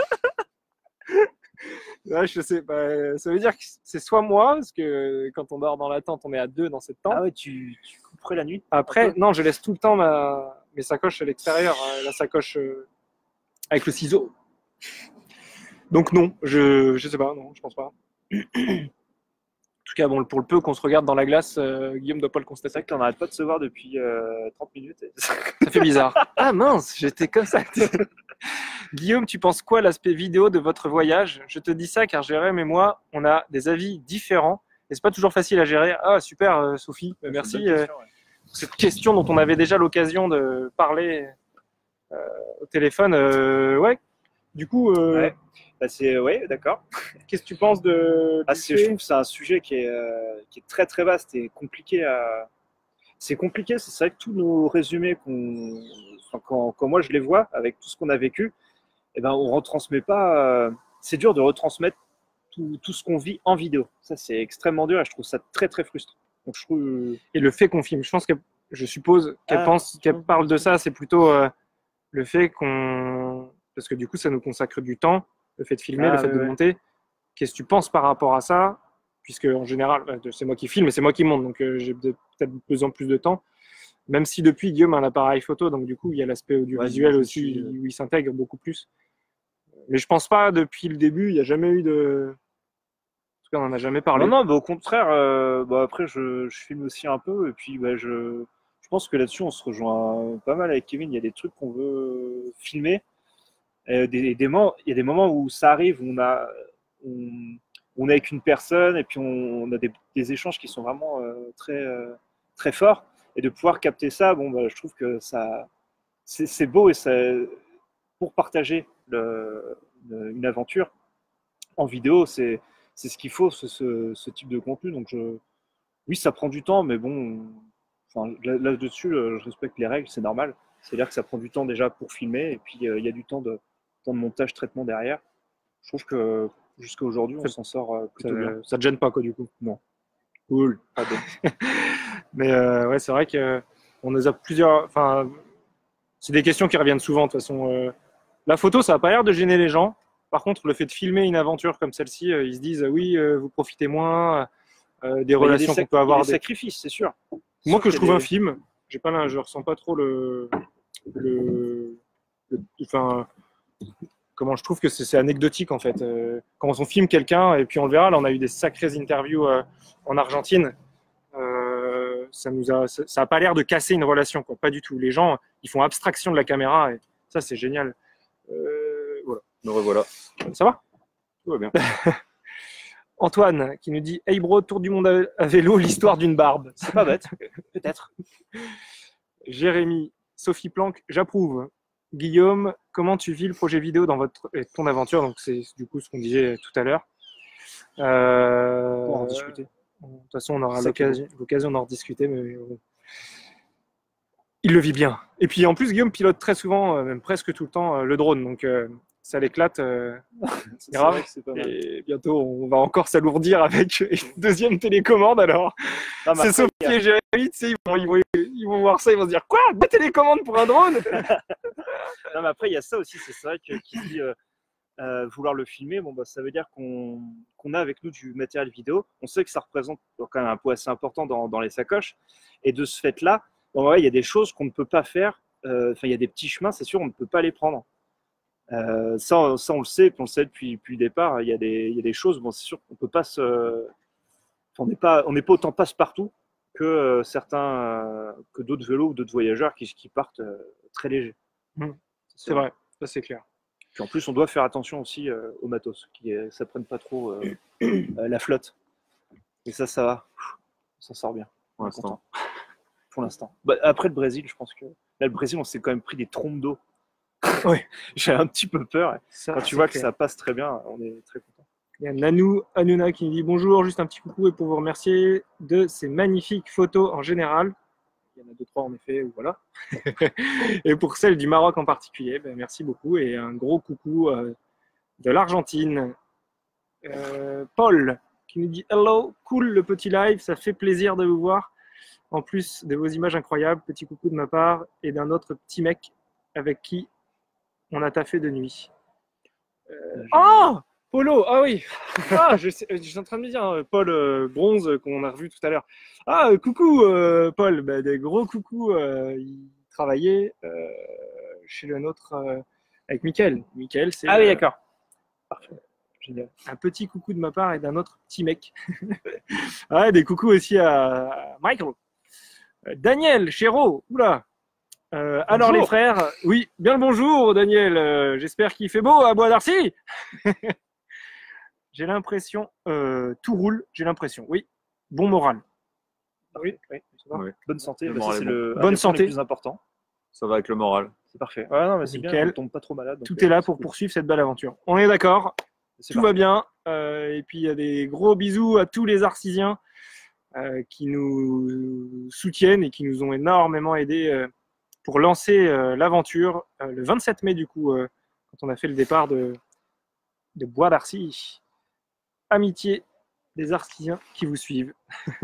Speaker 2: Ouais, je sais pas. Ça veut dire que c'est soit moi, parce que quand on dort dans la tente, on est à 2 dans cette tente.
Speaker 1: Ah ouais, tu couperais la nuit?
Speaker 2: Après, non, je laisse tout le temps mes sacoches à l'extérieur, la sacoche avec le ciseau. Donc non, je sais pas, non, je pense pas. En tout cas, bon, pour le peu qu'on se regarde dans la glace, Guillaume doit pas le constater.
Speaker 1: C'est vrai qu'on n'arrête pas de se voir depuis 30 minutes.
Speaker 2: Ça fait bizarre. Ah mince, j'étais comme ça. Guillaume, tu penses quoi l'aspect vidéo de votre voyage? Je te dis ça car Jérém et moi, on a des avis différents et c'est pas toujours facile à gérer. Ah super, Sophie, merci pour cette question dont on avait déjà l'occasion de parler au téléphone. Ouais. Du coup,
Speaker 1: Ouais. Bah, ouais, d'accord.
Speaker 2: qu'est-ce que tu penses de
Speaker 1: Je trouve que c'est un sujet qui est très très vaste et compliqué à. C'est compliqué, c'est vrai que tous nos résumés enfin, quand moi je les vois avec tout ce qu'on a vécu, eh ben on retransmet pas. C'est dur de retransmettre tout ce qu'on vit en vidéo. Ça c'est extrêmement dur et je trouve ça très très frustrant. Donc je trouve.
Speaker 2: Et le fait qu'on filme, je suppose qu'elle qu'elle parle de ça, c'est plutôt le fait parce que du coup ça nous consacre du temps, le fait de filmer, le fait de monter. Qu'est-ce que tu penses par rapport à ça? Puisque en général, c'est moi qui filme et c'est moi qui monte, donc j'ai peut-être besoin de plus de temps. Même si depuis Guillaume a un appareil photo, donc du coup il y a l'aspect audiovisuel aussi où il s'intègre beaucoup plus. Mais je pense pas depuis le début, il n'y a jamais eu de. En tout cas, on n'en a jamais parlé.
Speaker 1: Non, bah, au contraire. Après, je filme aussi un peu et puis je pense que là-dessus on se rejoint pas mal avec Kevin. Il y a des trucs qu'on veut filmer. Il y a des moments où ça arrive, où on est avec une personne et puis on a des échanges qui sont vraiment très forts. Et de pouvoir capter ça, bon, bah, je trouve que c'est beau et pour partager une aventure en vidéo, c'est ce qu'il faut, ce type de contenu. Donc, oui, ça prend du temps, mais bon, enfin, là-dessus, je respecte les règles, c'est normal. C'est-à-dire que ça prend du temps déjà pour filmer et puis il y a du temps de montage, traitement derrière. Je trouve que jusqu'à aujourd'hui, on s'en sort plutôt bien.
Speaker 2: Ça te gêne pas, quoi, du coup?
Speaker 1: Non.
Speaker 2: Cool.
Speaker 1: Pas de...
Speaker 2: Mais ouais, c'est vrai qu'on a plusieurs. Enfin, c'est des questions qui reviennent souvent, de toute façon. La photo, ça n'a pas l'air de gêner les gens. Par contre, le fait de filmer une aventure comme celle-ci, ils se disent oui, vous profitez moins des relations qu'on peut avoir.
Speaker 1: Il y a des sacrifices, c'est sûr.
Speaker 2: Moi, que je trouve un film, je ressens pas trop enfin, comment je trouve que c'est anecdotique en fait. Quand on filme quelqu'un, et puis on le verra, là on a eu des sacrées interviews en Argentine, ça a pas l'air de casser une relation, quoi. Pas du tout. Les gens, ils font abstraction de la caméra et ça c'est génial. Voilà.
Speaker 3: Me revoilà.
Speaker 2: Ça va?
Speaker 3: Tout va bien.
Speaker 2: Antoine qui nous dit hey bro, tour du monde à vélo, l'histoire d'une barbe.
Speaker 1: C'est pas bête, peut-être.
Speaker 2: Jérémy, Sophie Planck, j'approuve. Guillaume, comment tu vis le projet vidéo dans ton aventure? Donc c'est du coup ce qu'on disait tout à l'heure.
Speaker 1: On va en discuter.
Speaker 2: De toute façon, on aura l'occasion d'en rediscuter, mais il le vit bien. Et puis en plus, Guillaume pilote très souvent, même presque tout le temps, le drone, donc ça l'éclate.
Speaker 1: C'est grave.
Speaker 2: Et bientôt, on va encore s'alourdir avec une deuxième télécommande. Alors, c'est Sophie et Jérémy, tu sais, ils vont voir ça, ils vont se dire quoi, deux télécommandes pour un drone?
Speaker 1: Non, mais après, il y a ça aussi, c'est vrai qui dit vouloir le filmer, bon, bah, ça veut dire qu'on a avec nous du matériel vidéo. On sait que ça représente quand même un poids assez important dans les sacoches. Et de ce fait-là, bon, ouais, il y a des choses qu'on ne peut pas faire. Il y a des petits chemins, c'est sûr, on ne peut pas les prendre. Ça, on le sait, puis on le sait depuis le départ. Il y a des choses, bon, c'est sûr qu'on peut pas on n'est pas autant passe-partout que que d'autres vélos ou d'autres voyageurs qui partent très légers.
Speaker 2: C'est vrai, ça c'est clair.
Speaker 1: Puis en plus, on doit faire attention aussi au matos, ça prenne pas trop la flotte. Et ça va. Ça sort bien.
Speaker 3: Pour l'instant.
Speaker 1: Pour l'instant. Bah, après le Brésil, je pense que là, le Brésil, on s'est quand même pris des trompes d'eau.
Speaker 2: Oui.
Speaker 1: J'ai un petit peu peur. Quand tu vois que ça passe très bien, on est très content.
Speaker 2: Il y a Nanou Hanouna qui nous dit bonjour, juste un petit coucou et pour vous remercier de ces magnifiques photos en général. Il y en a 2-3 en effet, voilà. Et pour celle du Maroc en particulier, ben, merci beaucoup et un gros coucou de l'Argentine. Paul qui nous dit hello, cool le petit live, ça fait plaisir de vous voir. En plus de vos images incroyables, petit coucou de ma part et d'un autre petit mec avec qui on a taffé de nuit. Oh Polo, ah oui, je suis en train de me dire, Paul Bronze qu'on a revu tout à l'heure. Ah, coucou Paul, bah, des gros coucou, il travaillait chez le nôtre avec Mickaël. Mickaël, c'est.
Speaker 1: Ah oui, d'accord.
Speaker 2: Parfait. Génial. Un petit coucou de ma part et d'un autre petit mec. Ouais, des coucous aussi à Michael. Daniel, Chéreau, oula. Alors les frères, oui, bien le bonjour Daniel, j'espère qu'il fait beau à Bois d'Arcy. J'ai l'impression, tout roule, j'ai l'impression, oui, bon moral.
Speaker 1: Oui. Bonne santé,
Speaker 3: Bonne
Speaker 1: c'est
Speaker 3: santé.
Speaker 1: le
Speaker 2: plus
Speaker 1: important.
Speaker 3: Ça va avec le moral.
Speaker 1: C'est parfait. Ouais, non, mais c'est bien,
Speaker 2: Nickel.
Speaker 1: on tombe pas trop malade. Donc,
Speaker 2: Tout est là pour
Speaker 1: cool.
Speaker 2: poursuivre cette belle aventure. On est d'accord,
Speaker 1: C'est
Speaker 2: tout va bien. Et puis il y a des gros bisous à tous les artisiens qui nous soutiennent et qui nous ont énormément aidés pour lancer l'aventure le 27 mai du coup, quand on a fait le départ de Bois d'Arcy. Amitié des artisiens qui vous suivent.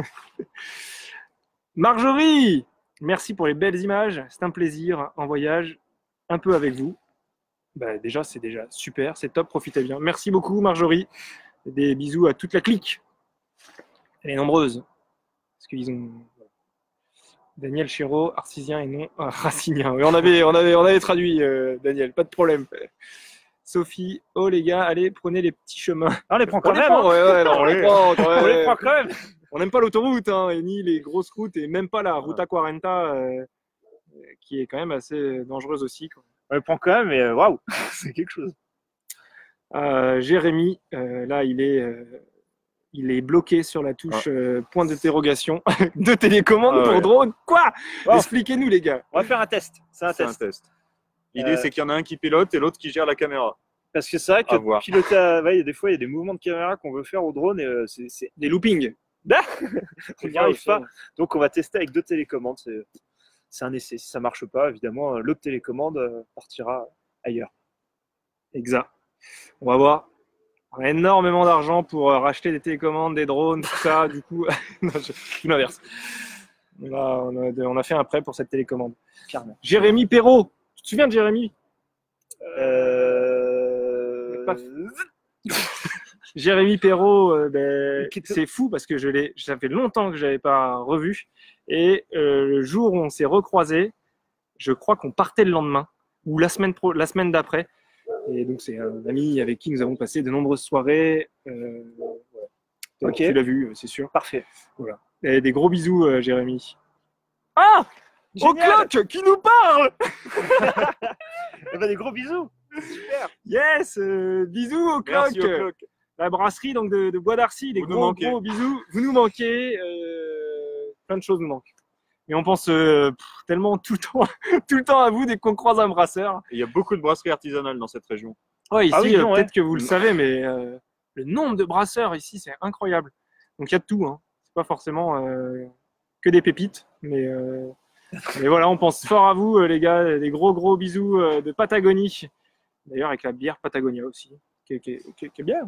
Speaker 2: Marjorie, merci pour les belles images. C'est un plaisir en voyage un peu avec vous. Bah, déjà, c'est déjà super, c'est top, profitez bien. Merci beaucoup Marjorie. Des bisous à toute la clique. Elle est nombreuse. Parce qu'ils ont Daniel Chéreau, artisien et non racinien. Oui, on avait traduit Daniel, pas de problème. Sophie, oh les gars, allez, prenez les petits chemins.
Speaker 1: Ah, on les prend quand même.
Speaker 2: On les prend quand même.
Speaker 1: On les prend quand même.
Speaker 2: On n'aime pas l'autoroute, hein, et ni les grosses routes, et même pas la Ruta 40, qui est quand même assez dangereuse aussi, quoi.
Speaker 1: On les prend quand même, mais waouh, c'est quelque chose.
Speaker 2: Jérémy, là, il est bloqué sur la touche point d'interrogation de télécommande pour drone. Quoi? Expliquez-nous, les gars.
Speaker 1: On va faire un test. C'est un test.
Speaker 3: L'idée, c'est qu'il y en a un qui pilote et l'autre qui gère la caméra.
Speaker 1: Parce que c'est vrai que piloter, des fois, il y a des mouvements de caméra qu'on veut faire au drone et c'est
Speaker 2: des loopings.
Speaker 1: On n'y arrive pas. Donc, on va tester avec deux télécommandes. C'est un essai. Si ça marche pas, évidemment, l'autre télécommande partira ailleurs.
Speaker 2: Exact. On va voir. On a énormément d'argent pour racheter des télécommandes, des drones, tout ça. Du coup, non, tout l'inverse. On a fait un prêt pour cette télécommande.
Speaker 1: Clairement.
Speaker 2: Jérémy Perrault. Tu te souviens de Jérémy? Jérémy Perrault, c'est fou parce que ça fait longtemps que je l'avais pas revu. Et le jour où on s'est recroisés, je crois qu'on partait le lendemain ou la semaine d'après. Et donc c'est un ami avec qui nous avons passé de nombreuses soirées. Voilà. Tu l'as vu, c'est sûr.
Speaker 1: Parfait.
Speaker 2: Voilà. Et des gros bisous, Jérémy. Ah, O'Clock qui nous parle.
Speaker 1: Des gros bisous. Super.
Speaker 2: Yes, bisous O'Clock.
Speaker 3: Merci O'Clock.
Speaker 2: La brasserie donc de Bois d'Arcy, des gros bisous. Vous nous manquez, plein de choses nous manquent. Et on pense tellement tout le temps à vous dès qu'on croise un brasseur.
Speaker 3: Il y a beaucoup de brasseries artisanales dans cette région.
Speaker 2: Ouais, ici, peut-être que vous le savez, mais le nombre de brasseurs ici, c'est incroyable. Donc il y a de tout, hein. C'est pas forcément que des pépites, mais voilà, on pense fort à vous, les gars. Des gros bisous de Patagonie. D'ailleurs, avec la bière Patagonia aussi, qui est bien.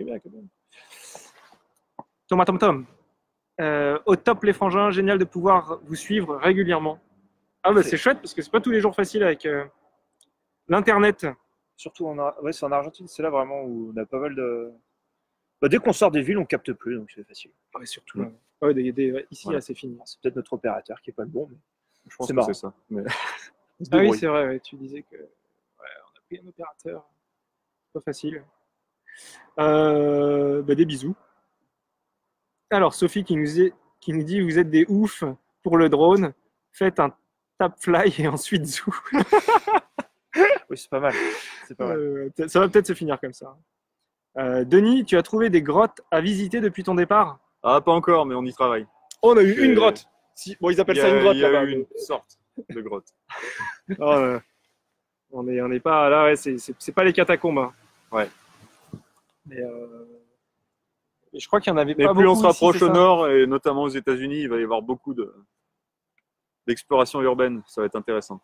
Speaker 2: Tom. Au top les frangins, génial de pouvoir vous suivre régulièrement. Ah bah c'est chouette parce que c'est pas tous les jours facile avec l'internet.
Speaker 1: Surtout c'est en Argentine, c'est là vraiment où on a pas mal de. Dès qu'on sort des villes, on capte plus, donc c'est facile.
Speaker 2: Ouais, surtout. Ici, là, c'est fini.
Speaker 1: C'est peut-être notre opérateur qui est pas le bon, mais
Speaker 3: je pense que c'est ça. Mais...
Speaker 2: ah oui, c'est vrai. Ouais, tu disais que on a pris un opérateur. C'est pas facile. Des bisous. Alors, Sophie qui nous dit vous êtes des oufs pour le drone, faites un tap fly et ensuite zou.
Speaker 1: Oui, c'est pas mal.
Speaker 2: Ça va peut-être se finir comme ça. Denis, tu as trouvé des grottes à visiter depuis ton départ?
Speaker 3: Ah, pas encore, mais on y travaille.
Speaker 2: On a eu une grotte. Bon, ils appellent ça une grotte là-bas.
Speaker 3: Il y a eu une sorte de grotte.
Speaker 2: On n'est pas là, ouais, c'est pas les catacombes. Hein.
Speaker 3: Ouais.
Speaker 2: Mais je crois qu'il y en avait
Speaker 3: pas beaucoup. Mais plus on se rapproche au nord, et notamment aux États-Unis, il va y avoir beaucoup d'exploration urbaine. Ça va être intéressant.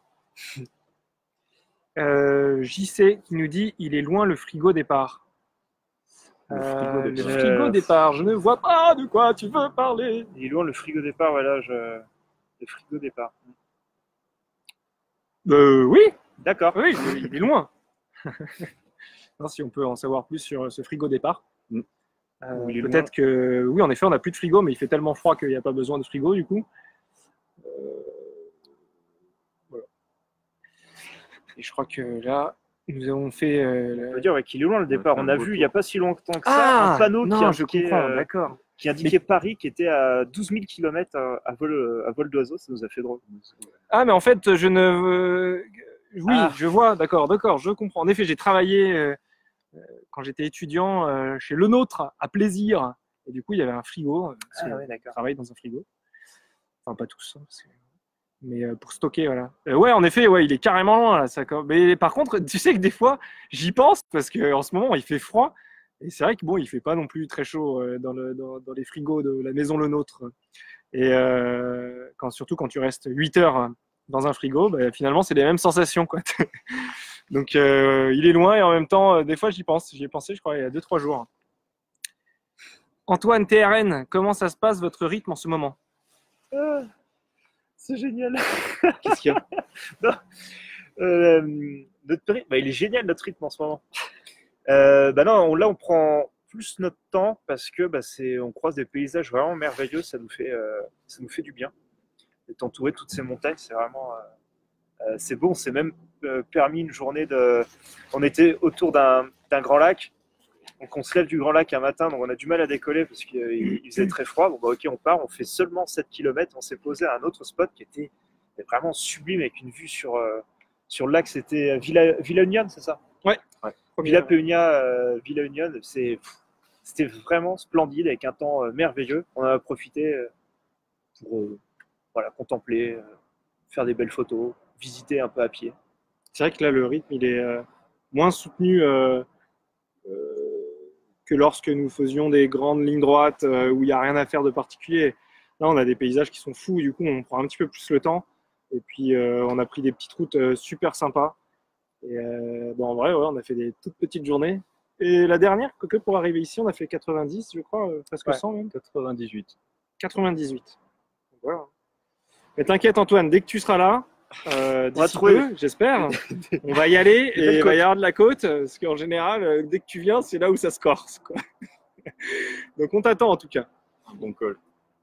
Speaker 2: JC qui nous dit il est loin le frigo départ. Le frigo départ, je ne vois pas de quoi tu veux parler.
Speaker 1: Il est loin le frigo départ, voilà. Le frigo départ.
Speaker 2: Oui.
Speaker 1: D'accord.
Speaker 2: Oui, il est loin. Non, si on peut en savoir plus sur ce frigo départ. Peut-être que, oui, en effet, on n'a plus de frigo, mais il fait tellement froid qu'il n'y a pas besoin de frigo, du coup. Voilà. Et je crois que là, nous avons fait...
Speaker 1: On peut dire qu'il est loin le départ. On a vu, il n'y a pas si longtemps que ça, un panneau qui indiquait Paris, qui était à 12 000 km à vol d'oiseau. Ça nous a fait drôle.
Speaker 2: Ah, mais en fait, je ne... Oui, je vois, d'accord, je comprends. En effet, j'ai travaillé... quand j'étais étudiant chez Le Nôtre à Plaisir, et du coup il y avait un frigo.
Speaker 1: Ouais,
Speaker 2: je travaille dans un frigo. Enfin pas tous. Hein, Mais pour stocker, voilà. Ouais, en effet, ouais, il est carrément loin là. Mais par contre, tu sais que des fois, j'y pense parce qu'en ce moment, il fait froid. Et c'est vrai que bon, il fait pas non plus très chaud dans les frigos de la maison Le Nôtre. Et surtout quand tu restes 8 heures dans un frigo, bah, finalement, c'est les mêmes sensations, quoi. Donc, il est loin et en même temps, des fois, j'y pense. J'y ai pensé, je crois, il y a 2-3 jours. Antoine TRN, comment ça se passe votre rythme en ce moment?
Speaker 1: C'est génial.
Speaker 2: Qu'est-ce qu'il y a?
Speaker 1: Notre rythme, bah, il est génial notre rythme en ce moment. Non, là on prend plus notre temps parce que on croise des paysages vraiment merveilleux, ça nous fait du bien. D'être entouré de toutes ces montagnes, c'est vraiment c'est bon. C'est même permis une journée on était autour d'un grand lac. Donc on se lève du grand lac un matin, donc on a du mal à décoller parce qu'il faisait très froid. Bon, ok, on part, on fait seulement 7 km. On s'est posé à un autre spot qui était vraiment sublime avec une vue sur le lac. C'était Villa Union, c'est ça?
Speaker 2: Ouais.
Speaker 1: Villa Peña, Villa Union, c'était vraiment splendide avec un temps merveilleux. On en a profité pour voilà, contempler, faire des belles photos, visiter un peu à pied.
Speaker 2: C'est vrai que là, le rythme, il est moins soutenu que lorsque nous faisions des grandes lignes droites où il n'y a rien à faire de particulier. Là, on a des paysages qui sont fous, du coup, on prend un petit peu plus le temps. Et puis, on a pris des petites routes super sympas. Et en vrai, ouais, on a fait des toutes petites journées. Et la dernière, que pour arriver ici, on a fait 90, je crois, presque 100 même.
Speaker 3: 98.
Speaker 2: 98. Donc, voilà. Mais t'inquiète, Antoine, dès que tu seras là, d'ici peu, j'espère, on va y aller et il va y avoir de la côte, parce qu'en général, dès que tu viens, c'est là où ça se corse, quoi. Donc on t'attend en tout cas.
Speaker 3: Bon col.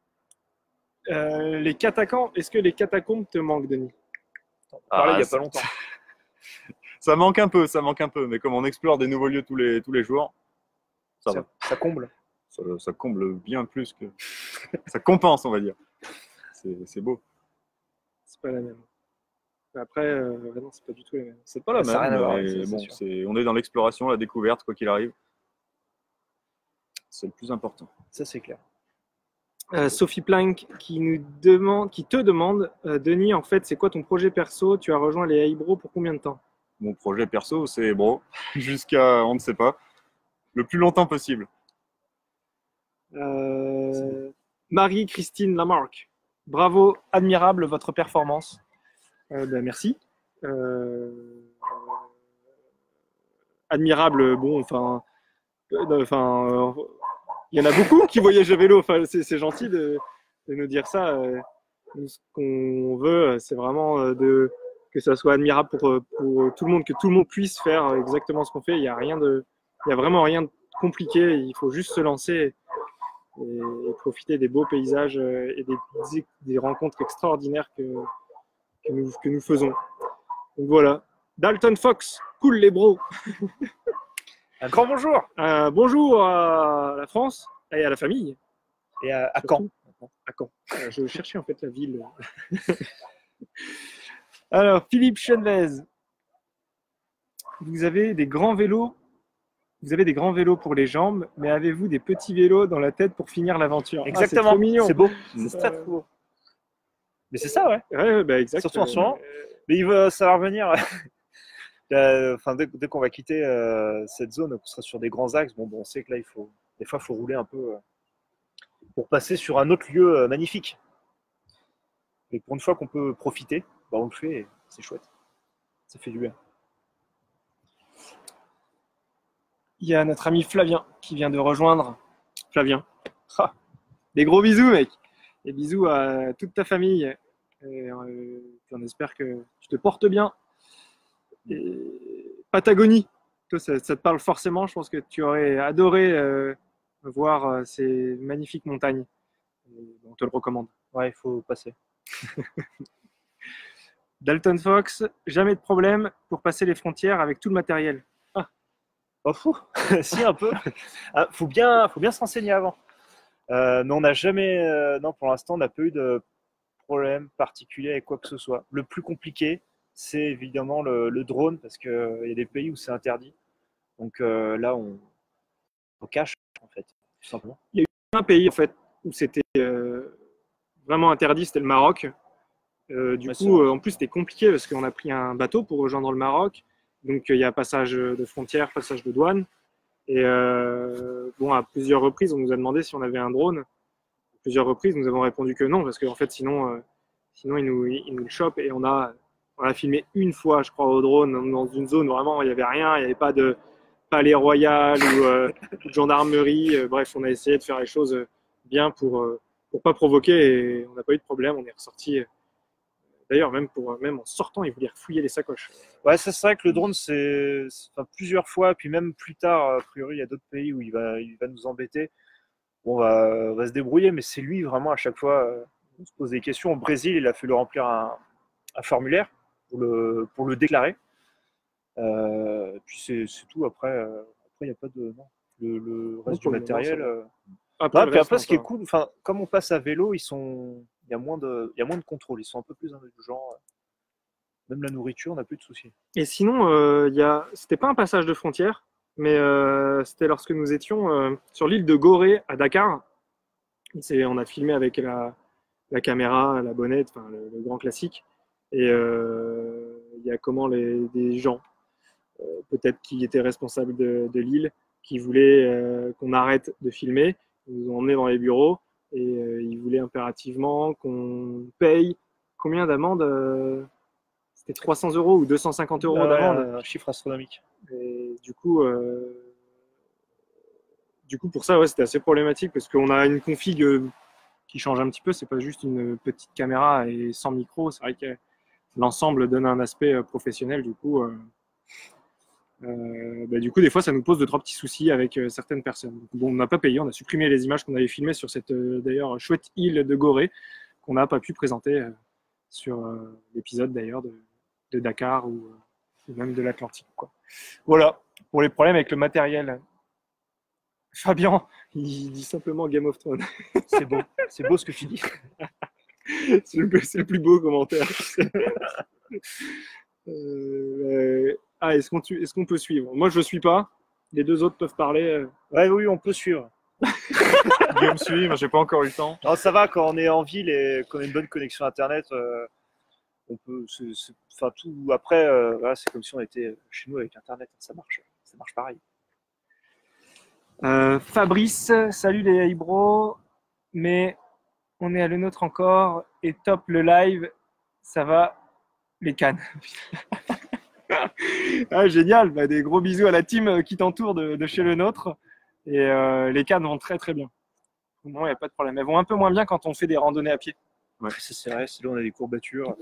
Speaker 2: Les catacombes, est-ce que les catacombes te manquent, Denis?
Speaker 1: Il n'y a pas longtemps.
Speaker 3: Ça manque un peu, mais comme on explore des nouveaux lieux tous les jours,
Speaker 1: ça comble.
Speaker 3: Ça comble bien plus que. Ça compense, on va dire. C'est beau.
Speaker 2: C'est pas la même. Après, non, c'est pas du tout la même.
Speaker 3: C'est pas la
Speaker 1: Ça n'a rien à voir,
Speaker 3: mais
Speaker 1: ça,
Speaker 3: bon,
Speaker 1: sûr.
Speaker 3: on est dans l'exploration, la découverte, quoi qu'il arrive. C'est le plus important.
Speaker 1: Ça, c'est clair.
Speaker 2: Sophie Planck qui te demande, Denis, en fait, c'est quoi ton projet perso? Tu as rejoint les Aibro pour combien de temps?
Speaker 3: Mon projet perso, c'est jusqu'à, on ne sait pas, le plus longtemps possible.
Speaker 2: Marie-Christine Lamarck, bravo, admirable votre performance. Merci. Admirable, bon, il y en a beaucoup qui voyagent à vélo. Enfin, c'est gentil de nous dire ça. Nous, ce qu'on veut, c'est vraiment que ça soit admirable pour tout le monde, que tout le monde puisse faire exactement ce qu'on fait. Il y a vraiment rien de compliqué. Il faut juste se lancer et profiter des beaux paysages et des rencontres extraordinaires que nous faisons. Donc voilà. Dalton Fox, cool les bros.
Speaker 1: Un grand bonjour.
Speaker 2: Bonjour à la France et à la famille.
Speaker 1: Et à Caen.
Speaker 2: À Caen. Je cherchais en fait la ville. Alors, Philippe Chenvez, vous avez des grands vélos. Vous avez des grands vélos pour les jambes, mais avez-vous des petits vélos dans la tête pour finir l'aventure?
Speaker 1: Exactement.
Speaker 2: C'est trop mignon.
Speaker 1: C'est beau. C'est très beau. Mais c'est ça, ouais.
Speaker 2: Ouais, exact.
Speaker 1: Surtout en ce moment. Mais ça va revenir. Dès qu'on va quitter cette zone, on sera sur des grands axes. Bon, on sait que là, des fois, il faut rouler un peu pour passer sur un autre lieu magnifique. Et pour une fois qu'on peut profiter, on le fait et c'est chouette. Ça fait du bien.
Speaker 2: Il y a notre ami Flavien qui vient de rejoindre. Flavien. Des gros bisous, mec. Des bisous à toute ta famille. Et on espère que tu te portes bien. Et Patagonie, toi, ça te parle forcément. Je pense que tu aurais adoré voir ces magnifiques montagnes. On te le recommande.
Speaker 1: Ouais, il faut passer.
Speaker 2: Dalton Fox, jamais de problème pour passer les frontières avec tout le matériel.
Speaker 1: Pas fou. Si, un peu. Faut bien se renseigner avant. Mais on n'a jamais, non, pour l'instant, on n'a pas eu de problème particulier avec quoi que ce soit. Le plus compliqué, c'est évidemment le drone, parce qu'il y a des pays où c'est interdit. Donc là, on cache, en fait, tout simplement.
Speaker 2: Il y a eu un pays, en fait, où c'était vraiment interdit, c'était le Maroc. Du coup, en plus, c'était compliqué parce qu'on a pris un bateau pour rejoindre le Maroc. Donc, il y a passage de frontière, passage de douane. Et bon, à plusieurs reprises, on nous a demandé si on avait un drone. À plusieurs reprises, nous avons répondu que non, parce qu'en fait, sinon ils nous le chopent. Et on a filmé une fois, je crois, au drone, dans une zone où vraiment il n'y avait rien, il n'y avait pas de palais royal ou de gendarmerie. Bref, on a essayé de faire les choses bien pour pas provoquer et on n'a pas eu de problème. On est ressorti. D'ailleurs, même en sortant, ils voulaient fouiller les sacoches.
Speaker 1: Ouais, c'est vrai que le drone, enfin, plusieurs fois, puis même plus tard, a priori, il y a d'autres pays où il va nous embêter. Bon, on va se débrouiller, mais c'est lui vraiment à chaque fois, on se pose des questions. Au Brésil, il a fallu remplir un formulaire pour le déclarer. Puis c'est tout. Après, il n'y a pas de. Non. Le reste du matériel. Après, ce qui est cool, enfin, comme on passe à vélo, il y a moins de contrôle. Ils sont un peu plus indulgents. Même la nourriture, on n'a plus de soucis.
Speaker 2: Et sinon, c'était pas un passage de frontière, mais c'était lorsque nous étions sur l'île de Gorée à Dakar. On a filmé avec la caméra, la bonnette, enfin, le grand classique. Et il y a des gens, peut-être qui étaient responsables de l'île, qui voulaient qu'on arrête de filmer. Ils nous ont emmenés dans les bureaux et ils voulaient impérativement qu'on paye combien d'amende c'était 300 € ou 250 € d'amende.
Speaker 1: Un chiffre astronomique.
Speaker 2: Et du coup, pour ça, ouais, c'était assez problématique parce qu'on a une config qui change un petit peu. C'est pas juste une petite caméra et sans micro. C'est vrai que l'ensemble donne un aspect professionnel. Du coup, des fois, ça nous pose 2-3 petits soucis avec certaines personnes. Donc, bon, on n'a pas payé. On a supprimé les images qu'on avait filmées sur cette d'ailleurs chouette île de Gorée qu'on n'a pas pu présenter sur l'épisode d'ailleurs de Dakar ou même de l'Atlantique, quoi. Voilà pour les problèmes avec le matériel. Fabien, il dit simplement Game of Thrones.
Speaker 1: C'est beau ce que tu dis.
Speaker 2: C'est le plus beau commentaire. Est-ce qu'on peut suivre? Moi, je ne suis pas. Les deux autres peuvent parler.
Speaker 1: Ouais, oui, on peut suivre.
Speaker 3: Guillaume suit, moi j'ai pas encore eu le temps.
Speaker 1: Non, ça va quand on est en ville et qu'on a une bonne connexion internet. On peut, enfin tout. Après, voilà, c'est comme si on était chez nous avec internet. Ça marche pareil.
Speaker 2: Fabrice, salut les hey bros, mais on est à le nôtre encore et top le live, ça va les cannes. Ah, génial, des gros bisous à la team qui t'entoure de chez le nôtre et les cannes vont très très bien. Non, il n'y a pas de problème. Elles vont un peu moins bien quand on fait des randonnées à pied.
Speaker 1: Ouais, c'est vrai, c'est là on a des courbatures.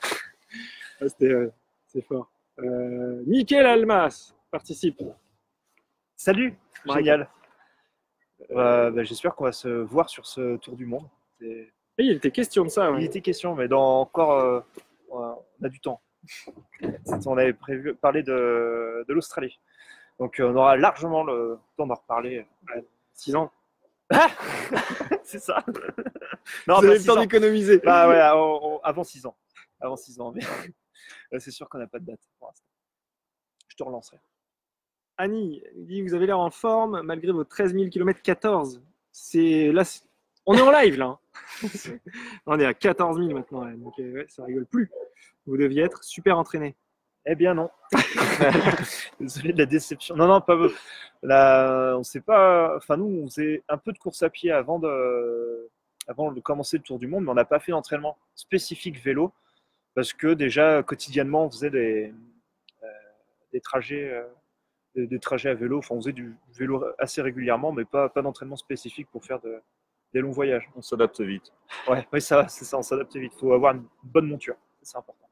Speaker 2: C'est fort. Mickaël Almas participe.
Speaker 1: Salut, génial. J'espère qu'on va se voir sur ce tour du monde.
Speaker 2: Et il était question de ça. Ouais.
Speaker 1: Il était question, mais dans encore, on a du temps. On avait prévu parler de l'Australie. Donc on aura largement le temps d'en reparler.
Speaker 2: 6 ans.
Speaker 1: C'est ça.
Speaker 2: Non, vous avez le temps d'économiser.
Speaker 1: Bah ouais, avant 6 ans. Avant 6 ans, mais c'est sûr qu'on n'a pas de date pour l'instant. Je te relancerai.
Speaker 2: Annie dit vous avez l'air en forme malgré vos 13 000 km 14. On est en live là. On est à 14 000 maintenant. Là, donc ouais, ça rigole plus. Vous deviez être super entraîné.
Speaker 1: Eh bien non. Désolé de la déception. Non, pas là, on sait pas. Enfin nous, on faisait un peu de course à pied avant de commencer le tour du monde, mais on n'a pas fait d'entraînement spécifique vélo parce que déjà quotidiennement on faisait des trajets. Des trajets à vélo, enfin, on faisait du vélo assez régulièrement, mais pas d'entraînement spécifique pour faire des longs voyages.
Speaker 3: On s'adapte vite.
Speaker 1: Ouais, oui, c'est ça, on s'adapte vite. Il faut avoir une bonne monture, c'est important.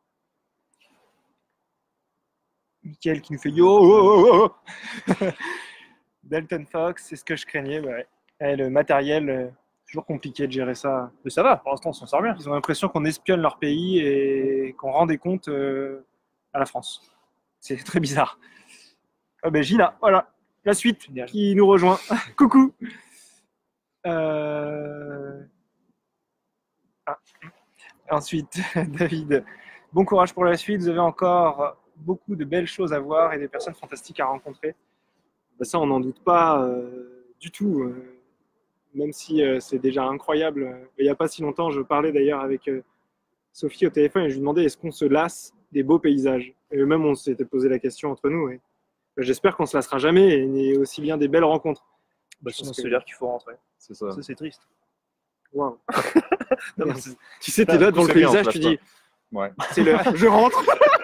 Speaker 2: Mickaël qui nous fait yo. Dalton Fox, c'est ce que je craignais. Le matériel, toujours compliqué de gérer ça.
Speaker 1: Mais ça va, pour l'instant, on s'en sort bien.
Speaker 2: Ils ont l'impression qu'on espionne leur pays et qu'on rend des comptes à la France. C'est très bizarre. Gina, voilà, la suite
Speaker 1: Génial.
Speaker 2: Qui nous rejoint. Coucou. Ensuite, David, bon courage pour la suite. Vous avez encore beaucoup de belles choses à voir et des personnes fantastiques à rencontrer. Ça, on n'en doute pas du tout. Même si c'est déjà incroyable. Il n'y a pas si longtemps, je parlais d'ailleurs avec Sophie au téléphone et je lui demandais est-ce qu'on se lasse des beaux paysages. Et même on s'était posé la question entre nous. Et j'espère qu'on se lassera jamais et aussi bien des belles rencontres.
Speaker 1: Bah, sinon, c'est dire qu'il faut rentrer.
Speaker 3: C'est ça.
Speaker 1: Ça, c'est triste.
Speaker 2: Wow.
Speaker 1: Non, mais
Speaker 2: Tu sais, t'es là devant le
Speaker 3: c'est bien,
Speaker 2: paysage,
Speaker 3: on se
Speaker 2: tu
Speaker 3: lasse
Speaker 2: dis
Speaker 3: Ouais.
Speaker 2: c'est l'heure, je rentre.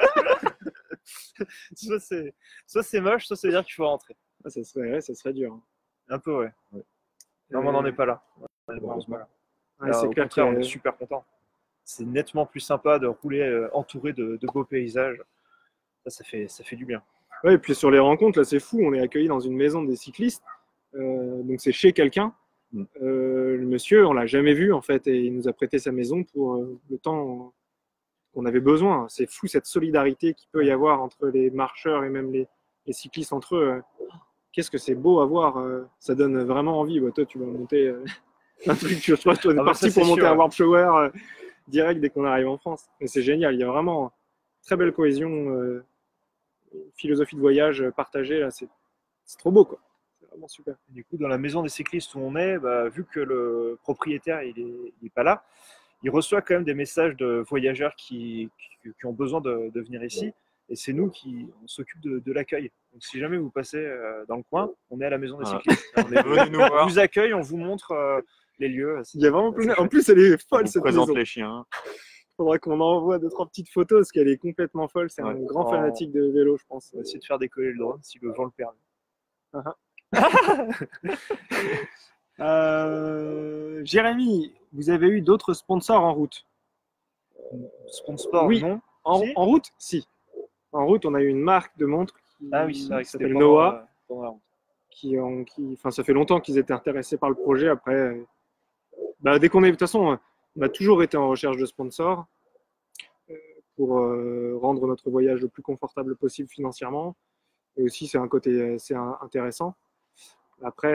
Speaker 1: soit c'est moche, soit c'est dire qu'il faut rentrer.
Speaker 2: Ah, ça serait dur.
Speaker 1: Un peu, ouais. Non, mais on n'en est pas là. Malheureusement.
Speaker 2: Ouais, c'est
Speaker 1: Au
Speaker 2: clair
Speaker 1: contraire,
Speaker 2: que-
Speaker 1: on est super content. C'est nettement plus sympa de rouler entouré de beaux paysages. Ça fait du bien.
Speaker 2: Ouais, et puis sur les rencontres, là, c'est fou. On est accueillis dans une maison des cyclistes. Donc, c'est chez quelqu'un. Le monsieur, on l'a jamais vu, en fait, et il nous a prêté sa maison pour le temps qu'on avait besoin. C'est fou, cette solidarité qu'il peut y avoir entre les marcheurs et même les cyclistes entre eux. Qu'est-ce que c'est beau à voir. Ça donne vraiment envie. Bah, toi, tu vas monter un truc. Je crois que toi, on est parti pour monter
Speaker 1: sûr,
Speaker 2: un Warp Shower direct dès qu'on arrive en France. Et c'est génial. Il y a vraiment une très belle cohésion. Philosophie de voyage partagée, là, c'est trop beau, quoi. C'est vraiment super.
Speaker 1: Et du coup, dans la maison des cyclistes où on est, bah, vu que le propriétaire il est pas là, il reçoit quand même des messages de voyageurs qui ont besoin de venir ici. Et c'est nous qui on s'occupe de l'accueil. Donc si jamais vous passez dans le coin, on est à la maison des cyclistes.
Speaker 3: Venez nous
Speaker 1: On
Speaker 3: voir.
Speaker 1: vous accueille, on vous montre les lieux.
Speaker 2: Il y a vraiment plein. En plus, elle est folle,
Speaker 3: On
Speaker 2: cette
Speaker 3: présente
Speaker 2: maison.
Speaker 3: les chiens.
Speaker 2: Faudra qu'on envoie 2-3 petites photos parce qu'elle est complètement folle. C'est un
Speaker 3: Ouais.
Speaker 2: grand fanatique de vélo, je pense.
Speaker 1: On va essayer de faire décoller le drone si le vent le permet.
Speaker 2: Jérémy, vous avez eu d'autres sponsors en route?
Speaker 1: Sponsor,
Speaker 2: Oui.
Speaker 1: non. Si.
Speaker 2: En route, si. En route, on a eu une marque de montres
Speaker 1: Ah oui, c'est vrai que c'était
Speaker 2: s'appelle
Speaker 1: pendant,
Speaker 2: Noah,
Speaker 1: pendant la route.
Speaker 2: enfin, ça fait longtemps qu'ils étaient intéressés par le projet. Après, bah, dès qu'on est, de toute façon, on a toujours été en recherche de sponsors pour rendre notre voyage le plus confortable possible financièrement. Et aussi, c'est un côté intéressant. Après,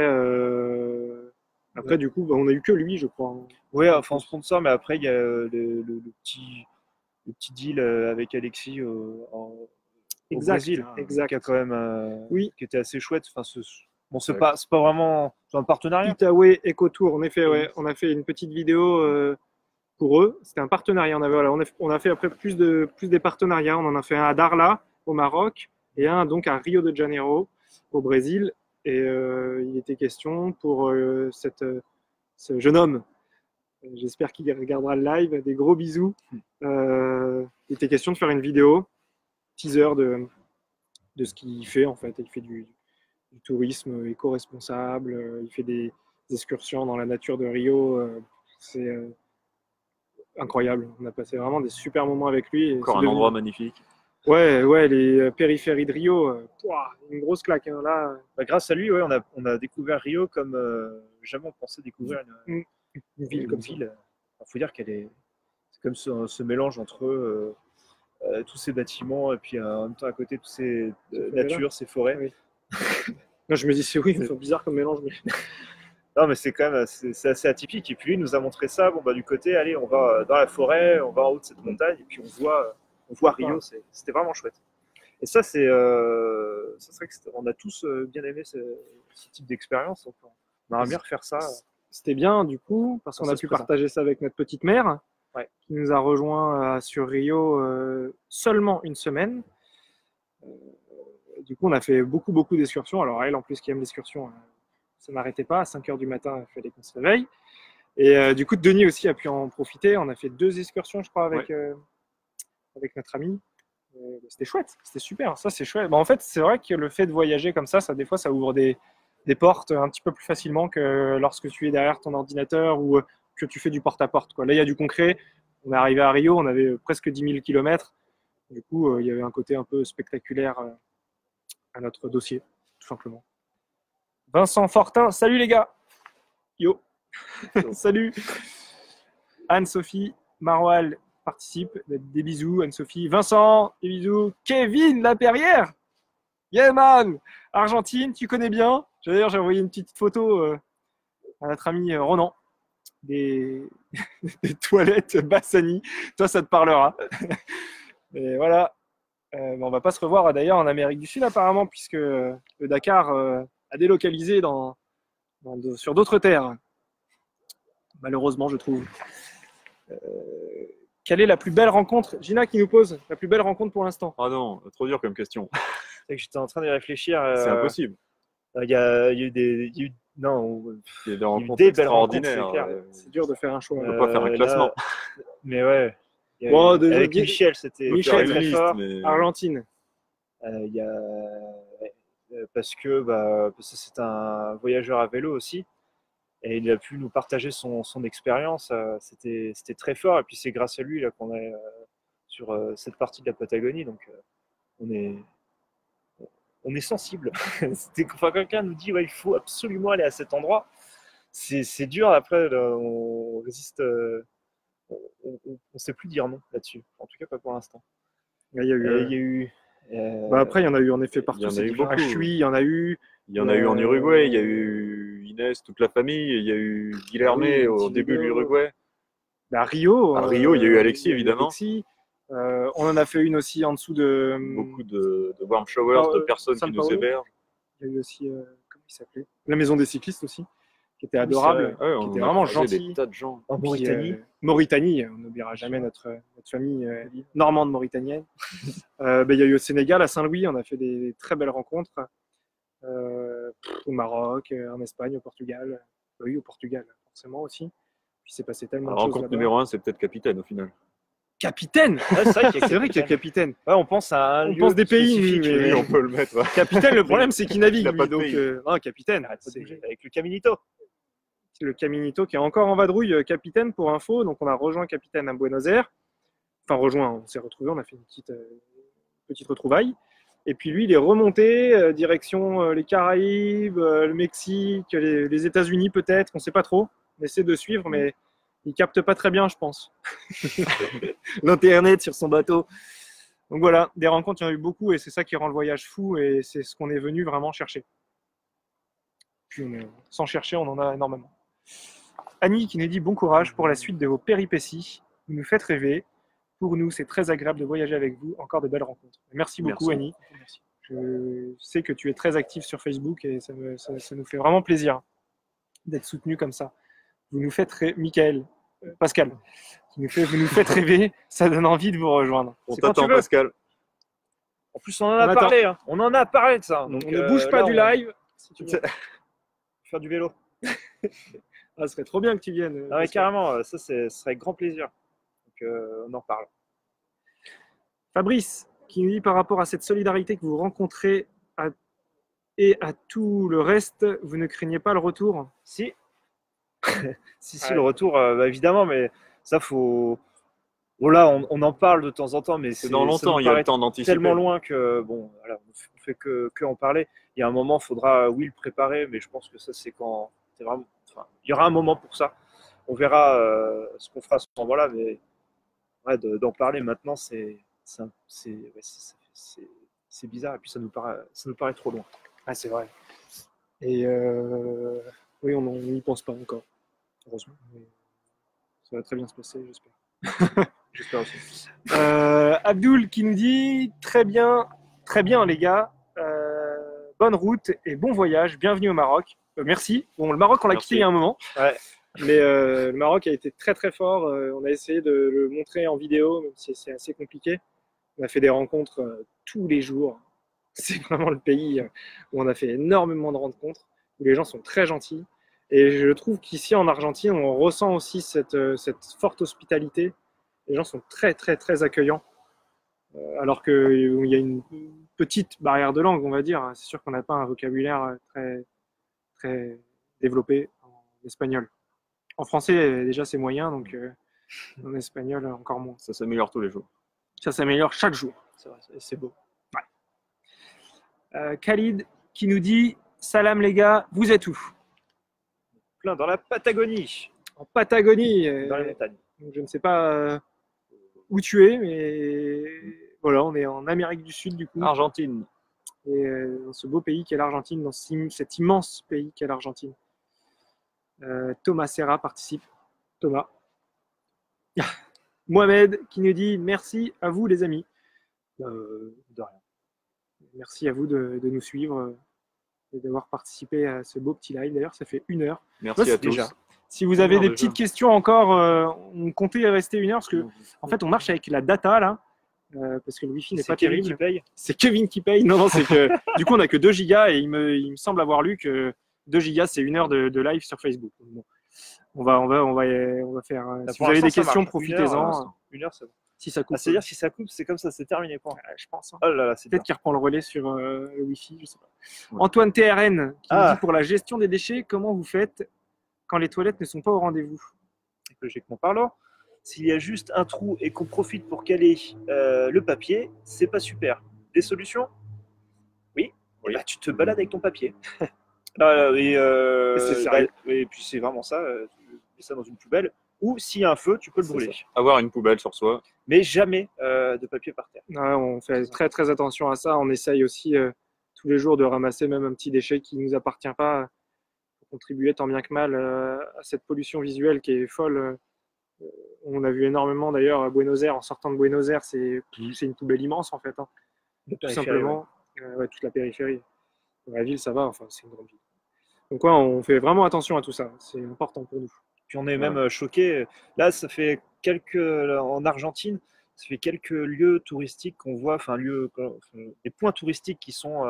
Speaker 2: du coup, bah, on n'a eu que lui, je crois.
Speaker 1: Ouais, enfin en sponsor, mais après il y a le petit deal avec Alexis au Brésil,
Speaker 2: exact.
Speaker 1: qui a quand même
Speaker 2: Oui.
Speaker 1: qui était assez chouette. Enfin, bon, c'est
Speaker 3: Ouais.
Speaker 1: pas vraiment un partenariat.
Speaker 2: Itaoué Ecotour, en effet, ouais. On a fait une petite vidéo pour eux. C'était un partenariat. On a fait après plus des partenariats. On en a fait un à Darla, au Maroc, et un donc à Rio de Janeiro, au Brésil. Et il était question pour ce jeune homme. J'espère qu'il regardera le live. Des gros bisous. Il était question de faire une vidéo, teaser de ce qu'il fait en fait. Il fait du tourisme éco-responsable. Il fait des excursions dans la nature de Rio. C'est incroyable. On a passé vraiment des super moments avec lui. Et
Speaker 3: Encore
Speaker 2: c'est
Speaker 3: un endroit magnifique.
Speaker 2: Ouais, les périphéries de Rio, une grosse claque. Hein, là,
Speaker 1: Bah, grâce à lui, ouais, on a découvert Rio comme jamais on pensait découvrir une
Speaker 2: ville comme ça.
Speaker 1: ville. Il faut dire c'est comme ce mélange entre tous ces bâtiments et puis en même temps à côté toutes ces natures, ces forêts.
Speaker 2: Oui. Non, je me dis, c'est bizarre comme mélange. Mais...
Speaker 1: Non, mais c'est quand même c'est assez atypique. Et puis lui, il nous a montré ça. Bon, bah, du côté, allez, on va dans la forêt, on va en haut de cette montagne, et puis on voit Rio. C'était vraiment chouette. Et ça, c'est vrai qu'on a tous bien aimé ce type d'expérience. Donc, on aimerait bien refaire ça.
Speaker 2: C'était bien, du coup, parce qu'on a pu partager ça avec notre petite mère, qui nous a rejoint sur Rio seulement une semaine. Du coup, on a fait beaucoup d'excursions. Alors, elle, en plus, qui aime l'excursion, ça n'arrêtait pas. À 5 h du matin, il fallait qu'on se réveille. Et du coup, Denis aussi a pu en profiter. On a fait 2 excursions, je crois, avec notre ami. C'était chouette, c'était super. Ça, c'est chouette. Bah, en fait, c'est vrai que le fait de voyager comme ça, des fois, ça ouvre des portes un petit peu plus facilement que lorsque tu es derrière ton ordinateur ou que tu fais du porte-à-porte, quoi. Là, il y a du concret. On est arrivé à Rio, on avait presque 10 000 km. Du coup, il y avait un côté un peu spectaculaire à notre dossier, tout simplement. Vincent Fortin, salut les gars. Yo. Salut. Anne-Sophie Maroual participe. Des bisous, Anne-Sophie. Vincent, des bisous. Kevin Laperrière. Yeah man. Argentine, tu connais bien. D'ailleurs, j'ai envoyé une petite photo à notre ami Ronan. Des toilettes Bassani. Toi, ça te parlera. Et voilà. On va pas se revoir d'ailleurs en Amérique du Sud apparemment, puisque le Dakar a délocalisé sur d'autres terres. Malheureusement, je trouve. Quelle est la plus belle rencontre? Gina qui nous pose la plus belle rencontre pour l'instant.
Speaker 3: Ah non, trop dur comme question.
Speaker 1: C'est que j'étais en train de réfléchir.
Speaker 3: C'est impossible.
Speaker 1: Il y a eu des. Non,
Speaker 3: Il y a des
Speaker 1: il y a eu
Speaker 3: rencontres
Speaker 1: des belles rencontres, c'est
Speaker 3: extraordinaires.
Speaker 1: clair.
Speaker 2: C'est dur de faire un choix.
Speaker 3: On peut pas faire un classement.
Speaker 1: Mais ouais. Il y a
Speaker 2: Bon,
Speaker 1: avec Michel, c'était
Speaker 2: Michel,
Speaker 1: très, très
Speaker 3: liste,
Speaker 1: fort.
Speaker 3: mais-
Speaker 2: Argentine.
Speaker 1: Il y a... parce que c'est un voyageur à vélo aussi. Et il a pu nous partager son expérience. C'était très fort. Et puis c'est grâce à lui là, qu'on est sur cette partie de la Patagonie. Donc on est sensible. Enfin, quelqu'un nous dit ouais, il faut absolument aller à cet endroit. C'est dur. Après, là, on résiste. On ne sait plus dire non là-dessus. En tout cas, pas pour l'instant.
Speaker 2: Il y a eu,
Speaker 1: Il y a eu.
Speaker 2: après, il y en a eu en effet partout.
Speaker 3: Il y en a eu beaucoup.
Speaker 2: Chui, il y en a eu.
Speaker 3: Il y en a eu en Uruguay, il y a eu Inès, toute la famille, il y a eu Guilhermé au début de l'Uruguay.
Speaker 2: À Rio.
Speaker 3: À Rio, il y a eu Alexis,
Speaker 2: il y a eu
Speaker 3: évidemment.
Speaker 2: Alexis. On en a fait une aussi en dessous de.
Speaker 3: Beaucoup de warm showers, de personnes
Speaker 2: San
Speaker 3: qui nous
Speaker 2: Paulo.
Speaker 3: hébergent.
Speaker 2: Il y a eu aussi, comment il s'appelait? La maison des cyclistes aussi, qui était adorable,
Speaker 3: Ouais,
Speaker 2: qui
Speaker 3: on
Speaker 2: était
Speaker 3: a
Speaker 2: vraiment
Speaker 3: croisé
Speaker 2: gentil.
Speaker 3: des tas de gens.
Speaker 1: En
Speaker 2: Puis,
Speaker 1: Mauritanie.
Speaker 2: Mauritanie, on n'oubliera jamais notre famille normande mauritanienne. Il y a eu au Sénégal, à Saint-Louis, on a fait des très belles rencontres. Au Maroc, en Espagne, au Portugal. Oui, au Portugal, forcément aussi. Puis c'est passé tellement
Speaker 3: La
Speaker 2: de choses
Speaker 3: rencontre
Speaker 2: là-bas.
Speaker 3: numéro 1, c'est peut-être Capitaine au final.
Speaker 2: Capitaine.
Speaker 1: Ouais, c'est vrai qu'il y a
Speaker 2: C'est vrai qu'il y a capitaine.
Speaker 1: Ouais, on pense à un
Speaker 2: On
Speaker 1: lieu
Speaker 2: pense des pays,
Speaker 1: spécifique,
Speaker 2: mais-
Speaker 3: Oui, on peut le mettre. Ouais.
Speaker 2: Capitaine, le problème, c'est qu'il navigue,
Speaker 3: Il a pas
Speaker 2: lui.
Speaker 3: de
Speaker 2: Donc,
Speaker 3: pays.
Speaker 2: non, capitaine.
Speaker 1: Arrête pas de
Speaker 2: C'est
Speaker 1: bouger. Avec le Caminito.
Speaker 2: le Caminito qui est encore en vadrouille, capitaine pour info. Donc, on a rejoint capitaine à Buenos Aires. Enfin, rejoint, on s'est retrouvés, on a fait une petite retrouvaille. Et puis lui, il est remonté direction les Caraïbes, le Mexique, les États-Unis peut-être, on ne sait pas trop. On essaie de suivre, mais il capte pas très bien, je pense. L'internet sur son bateau. Donc voilà, des rencontres, il y en a eu beaucoup et c'est ça qui rend le voyage fou et c'est ce qu'on est venu vraiment chercher. Puis sans chercher, on en a énormément. Annie qui nous dit bon courage pour la suite de vos péripéties. Vous nous faites rêver. Pour nous, c'est très agréable de voyager avec vous. Encore de belles rencontres. Merci beaucoup, Annie.
Speaker 1: Merci.
Speaker 2: Je sais que tu es très active sur Facebook et ça nous fait vraiment plaisir d'être soutenu comme ça. Vous nous faites rêver, Pascal, vous nous faites rêver, ça donne envie de vous rejoindre.
Speaker 3: On
Speaker 2: C'est quand
Speaker 3: t'attend,
Speaker 2: tu veux.
Speaker 3: Pascal.
Speaker 1: En plus, on en a
Speaker 2: On
Speaker 1: parlé. Hein. On en a parlé de ça.
Speaker 2: Donc,
Speaker 1: Donc,
Speaker 2: on ne bouge pas
Speaker 1: là,
Speaker 2: du
Speaker 1: on-
Speaker 2: live. Si tu veux.
Speaker 1: Faire du vélo.
Speaker 2: Ah, ce serait trop bien que tu viennes.
Speaker 1: Ah ouais,
Speaker 2: Pascal.
Speaker 1: carrément, ça ce serait avec grand plaisir. Donc on en parle.
Speaker 2: Fabrice, qui nous dit par rapport à cette solidarité que vous rencontrez et à tout le reste, vous ne craignez pas le retour?
Speaker 1: Si. si,
Speaker 2: Ouais.
Speaker 1: le retour, évidemment, mais ça faut. Bon là, on en parle de temps en temps, mais
Speaker 3: C'est dans
Speaker 1: ça
Speaker 3: longtemps,
Speaker 1: nous
Speaker 3: il y a
Speaker 1: paraît
Speaker 3: le temps d'anticiper.
Speaker 1: tellement loin que bon, voilà, on fait que en parler. Il y a un moment, il faudra oui le préparer, mais je pense que ça c'est quand c'est vraiment. Enfin, il y aura un moment pour ça. On verra ce qu'on fera à ce moment-là, mais ouais, d'en parler maintenant, c'est bizarre et puis ça nous paraît trop loin.
Speaker 2: Ah, c'est vrai. Et oui, on n'y pense pas encore, heureusement. Mais ça va très bien se passer, j'espère.
Speaker 1: J'espère aussi.
Speaker 2: Abdul qui nous dit très bien les gars, bonne route et bon voyage, bienvenue au Maroc. Merci. Bon, le Maroc on l'a
Speaker 3: Merci.
Speaker 2: quitté il y a un moment,
Speaker 1: Ouais.
Speaker 2: mais le Maroc a été très très fort. On a essayé de le montrer en vidéo, même si c'est assez compliqué. On a fait des rencontres tous les jours. C'est vraiment le pays où on a fait énormément de rencontres, où les gens sont très gentils. Et je trouve qu'ici en Argentine, on ressent aussi cette forte hospitalité. Les gens sont très très très accueillants. Alors qu'il y a une petite barrière de langue, on va dire. C'est sûr qu'on n'a pas un vocabulaire très, très développé en espagnol. En français, déjà, c'est moyen, donc en espagnol, encore moins.
Speaker 3: Ça s'améliore tous les jours.
Speaker 2: Ça s'améliore chaque jour.
Speaker 1: C'est vrai, c'est beau.
Speaker 2: Khalid qui nous dit « Salam les gars, vous êtes où ?»
Speaker 1: Plein dans la Patagonie,
Speaker 2: En Patagonie.
Speaker 1: dans les montagnes.
Speaker 2: Donc, je ne sais pas où tu es, mais voilà, on est en Amérique du Sud du coup.
Speaker 3: Argentine.
Speaker 2: Et dans ce beau pays qu'est l'Argentine, dans cet immense pays qu'est l'Argentine. Thomas Serra participe. Thomas. Mohamed qui nous dit merci à vous les amis.
Speaker 1: De rien.
Speaker 2: Merci à vous de nous suivre et d'avoir participé à ce beau petit live. D'ailleurs, ça fait 1 heure.
Speaker 3: Merci à tous.
Speaker 2: Déjà. Si vous avez des
Speaker 3: déjà.
Speaker 2: petites questions encore, on comptait rester 1 heure parce que en fait on marche avec la data là, parce que le wifi n'est
Speaker 1: C'est
Speaker 2: pas
Speaker 1: Kevin
Speaker 2: terrible.
Speaker 1: qui paye.
Speaker 2: C'est Kevin qui paye. Non, c'est que du coup on a que 2 gigas et il me semble avoir lu que 2 gigas c'est 1 heure de live sur Facebook. Bon, on va faire. Si vous avez des questions, profitez-en.
Speaker 1: 1 heure, c'est bon.
Speaker 2: Si ça coupe.
Speaker 1: C'est-à-dire si ça coupe, c'est comme ça, c'est terminé. Point.
Speaker 2: Je pense. Hein.
Speaker 1: Oh là là, c'est
Speaker 2: Peut-être
Speaker 1: bien.
Speaker 2: qu'il reprend le relais sur le Wi-Fi, je sais pas.
Speaker 3: Ouais.
Speaker 2: Antoine TRN qui nous
Speaker 1: Ah.
Speaker 2: dit pour la gestion des déchets, comment vous faites quand les toilettes ne sont pas au rendez-vous?
Speaker 1: Logiquement parlant, s'il y a juste un trou et qu'on profite pour caler le papier, c'est pas super. Des solutions? Oui. Et bah, tu te balades avec ton papier.
Speaker 2: C'est sérieux.
Speaker 1: Et puis c'est vraiment ça. Tu mets ça dans une poubelle. Ou s'il y a un feu, tu peux le
Speaker 3: C'est
Speaker 1: brûler.
Speaker 3: ça. Avoir une poubelle sur soi.
Speaker 1: Mais jamais de papier par terre.
Speaker 2: Ouais, on fait très très attention à ça. On essaye aussi tous les jours de ramasser même un petit déchet qui ne nous appartient pas pour contribuer tant bien que mal à cette pollution visuelle qui est folle. On a vu énormément d'ailleurs à Buenos Aires, en sortant de Buenos Aires, c'est une poubelle immense en fait. Hein. Tout simplement, ouais, toute la périphérie. Dans la ville, ça va, enfin, c'est une grande ville. Donc, ouais, on fait vraiment attention à tout ça. C'est important pour nous.
Speaker 1: Puis on est même choqué. Là, ça fait en Argentine, ça fait quelques lieux touristiques qu'on voit, des points touristiques qui sont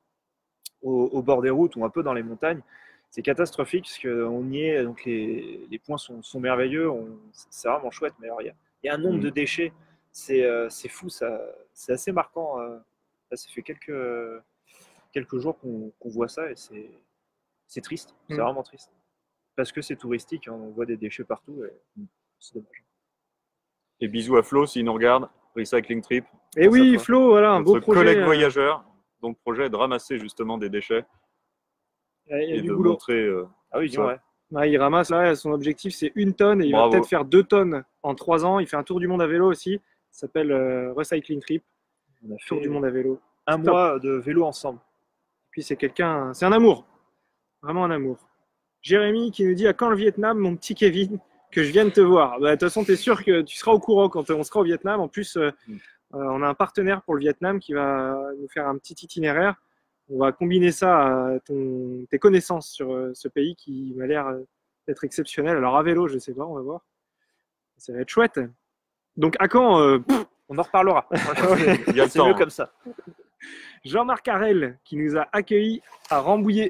Speaker 1: au bord des routes ou un peu dans les montagnes. C'est catastrophique parce qu'on y est, donc les points sont merveilleux, c'est vraiment chouette, mais alors il y a un nombre de déchets, c'est fou, c'est assez marquant. Là, ça fait quelques jours qu'on voit ça et c'est triste, c'est vraiment triste. Parce que c'est touristique, hein, on voit des déchets partout et c'est dommage.
Speaker 3: Et bisous à Flo s'il nous regarde, Recycling Trip.
Speaker 2: Et oui, Flo, voilà, un beau
Speaker 3: Notre
Speaker 2: projet.
Speaker 3: collègue voyageur. Donc, projet de ramasser justement des déchets
Speaker 2: Il y a
Speaker 3: et
Speaker 2: du
Speaker 3: de
Speaker 2: boulot.
Speaker 3: montrer.
Speaker 1: Ah oui,
Speaker 3: ça.
Speaker 1: ouais.
Speaker 2: Ouais, il ramasse, là, son objectif c'est 1 tonne et il va
Speaker 3: Bravo.
Speaker 2: peut-être faire 2 tonnes en 3 ans. Il fait un tour du monde à vélo aussi. Ça s'appelle Recycling Trip.
Speaker 1: On a
Speaker 2: Tour
Speaker 1: fait
Speaker 2: du monde à vélo.
Speaker 1: un mois de vélo ensemble.
Speaker 2: Puis c'est un amour. Vraiment un amour. Jérémy qui nous dit à quand le Vietnam, mon petit Kevin, que je vienne te voir. Bah, de toute façon, tu es sûr que tu seras au courant quand on sera au Vietnam. En plus, on a un partenaire pour le Vietnam qui va nous faire un petit itinéraire. On va combiner ça à tes connaissances sur ce pays qui m'a l'air d'être exceptionnel. Alors à vélo, je sais pas, on va voir. Ça va être chouette. Donc à quand
Speaker 1: On en reparlera.
Speaker 3: Il y a le
Speaker 1: C'est
Speaker 3: temps.
Speaker 1: mieux comme ça.
Speaker 2: Jean-Marc Harel qui nous a accueillis à Rambouillet.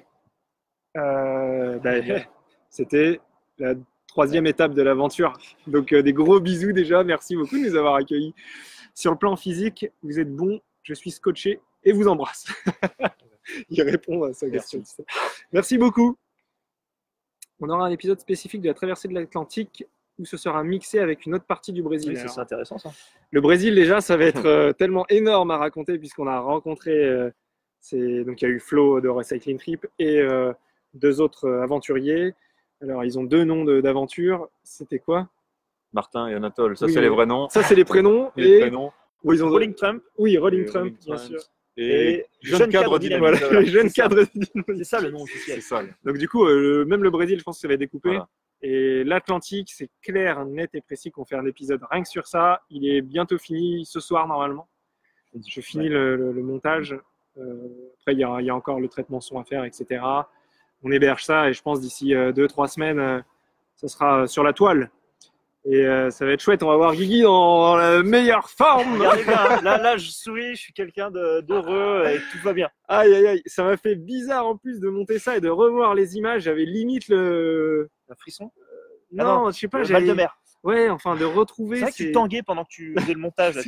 Speaker 2: C'était la 3e étape de l'aventure. Donc des gros bisous déjà. Merci beaucoup de nous avoir accueillis. Sur le plan physique, vous êtes bon. Je suis scotché et vous embrasse. Il répond à sa question. Merci beaucoup. On aura un épisode spécifique de la traversée de l'Atlantique où ce sera mixé avec une autre partie du Brésil.
Speaker 1: Oui, c'est intéressant ça.
Speaker 2: Le Brésil, déjà, ça va être tellement énorme à raconter puisqu'on a rencontré, donc il y a eu Flo de Recycling Trip et 2 autres aventuriers. Alors, ils ont 2 noms d'aventure. C'était quoi?
Speaker 3: Martin et Anatole, ça
Speaker 2: Oui,
Speaker 3: c'est les vrais noms.
Speaker 2: Ça, c'est les prénoms.
Speaker 3: Les prénoms.
Speaker 2: Oui, ils ont
Speaker 1: Rolling Trump
Speaker 2: Oui, Rolling
Speaker 3: Et
Speaker 2: Trump,
Speaker 3: Rolling
Speaker 2: bien
Speaker 3: Trump.
Speaker 2: sûr.
Speaker 3: Et
Speaker 1: jeune
Speaker 3: jeune
Speaker 1: cadre
Speaker 3: cadre
Speaker 1: dynamique.
Speaker 3: dynamique.
Speaker 2: Voilà, les jeunes
Speaker 1: c'est ça.
Speaker 2: cadres.
Speaker 1: c'est ça le nom officiel.
Speaker 3: C'est ça.
Speaker 2: Donc, du coup, même le Brésil, je pense que ça va être découpé.
Speaker 3: Voilà.
Speaker 2: Et l'Atlantique, c'est clair, net et précis qu'on fait un épisode rien que sur ça. Il est bientôt fini ce soir, normalement. Je finis le montage. Après, il y a encore le traitement son à faire, etc. On héberge ça et je pense d'ici 2-3 semaines, ça sera sur la toile. Et ça va être chouette. On va voir Guigui dans la meilleure forme.
Speaker 1: Regardez bien, là je souris, je suis quelqu'un d'heureux et tout va bien.
Speaker 2: Aïe, aïe, aïe. Ça m'a fait bizarre en plus de monter ça et de revoir les images. J'avais limite le...
Speaker 1: Un frisson?
Speaker 2: Non, je sais pas.
Speaker 1: Le mal de mer.
Speaker 2: Ouais, enfin, de retrouver...
Speaker 1: C'est vrai que tu tanguais pendant que tu faisais le montage. Là,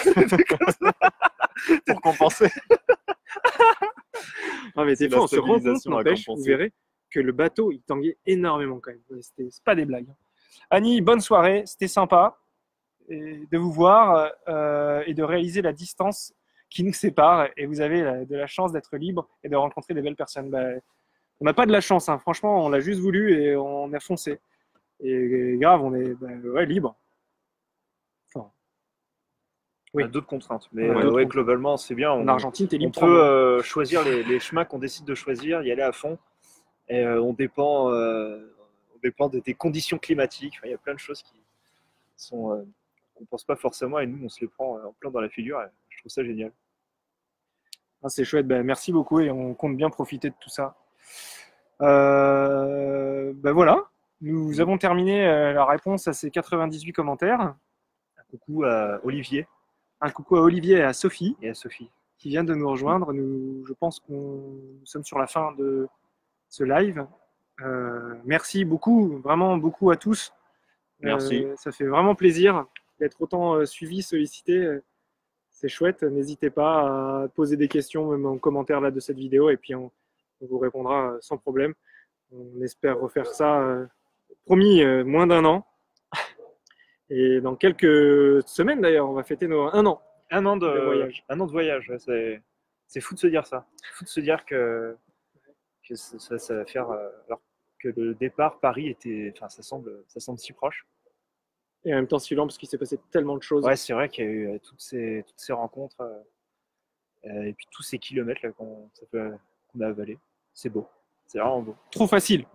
Speaker 3: Pour compenser.
Speaker 2: Non, mais c'est
Speaker 3: C'est
Speaker 2: fou,
Speaker 3: la
Speaker 2: on se rend compte,
Speaker 3: stabilisation à
Speaker 2: n'empêche, vous
Speaker 3: compenser.
Speaker 2: verrez que le bateau, il tanguait énormément quand même. C'est pas des blagues. Annie, bonne soirée, c'était sympa de vous voir et de réaliser la distance qui nous sépare. Et vous avez de la chance d'être libre et de rencontrer des belles personnes. On n'a pas de la chance, hein. Franchement, on l'a juste voulu et on a foncé. Et grave, on est libre. Enfin,
Speaker 1: On a d'autres contraintes. Mais
Speaker 2: Ouais,
Speaker 1: globalement, c'est bien.
Speaker 2: en Argentine, t'es
Speaker 1: On
Speaker 2: libre.
Speaker 1: peut choisir les chemins qu'on décide de choisir, y aller à fond. Et on dépend des conditions climatiques. Enfin, il y a plein de choses qui sont qu'on ne pense pas forcément et nous, on se les prend en plein dans la figure. Et je trouve ça génial.
Speaker 2: Ah, c'est chouette. Merci beaucoup et on compte bien profiter de tout ça. Voilà. Nous avons terminé la réponse à ces 98 commentaires.
Speaker 1: Un coucou à Olivier.
Speaker 2: Un coucou à Olivier et à Sophie.
Speaker 1: Et à Sophie.
Speaker 2: Qui viennent de nous rejoindre. Je pense que nous sommes sur la fin de ce live. Merci beaucoup, vraiment beaucoup à tous.
Speaker 3: Merci.
Speaker 2: Ça fait vraiment plaisir d'être autant suivi, sollicité. C'est chouette. N'hésitez pas à poser des questions, même en commentaire là, de cette vidéo, et puis on vous répondra sans problème. On espère refaire ça, promis, moins d'1 an. Et dans quelques semaines d'ailleurs, on va fêter nos 1 an.
Speaker 1: 1 an de voyage. 1 an de voyage, ouais, c'est fou de se dire ça. C'est fou de se dire que ça va faire. Alors que le départ, Paris était. Enfin, ça semble si proche.
Speaker 2: Et en même temps, si lent, parce qu'il s'est passé tellement de choses.
Speaker 1: Ouais, c'est vrai qu'il y a eu toutes ces rencontres et puis tous ces kilomètres là, qu'on a avalés. C'est beau. C'est vraiment beau.
Speaker 2: Trop facile.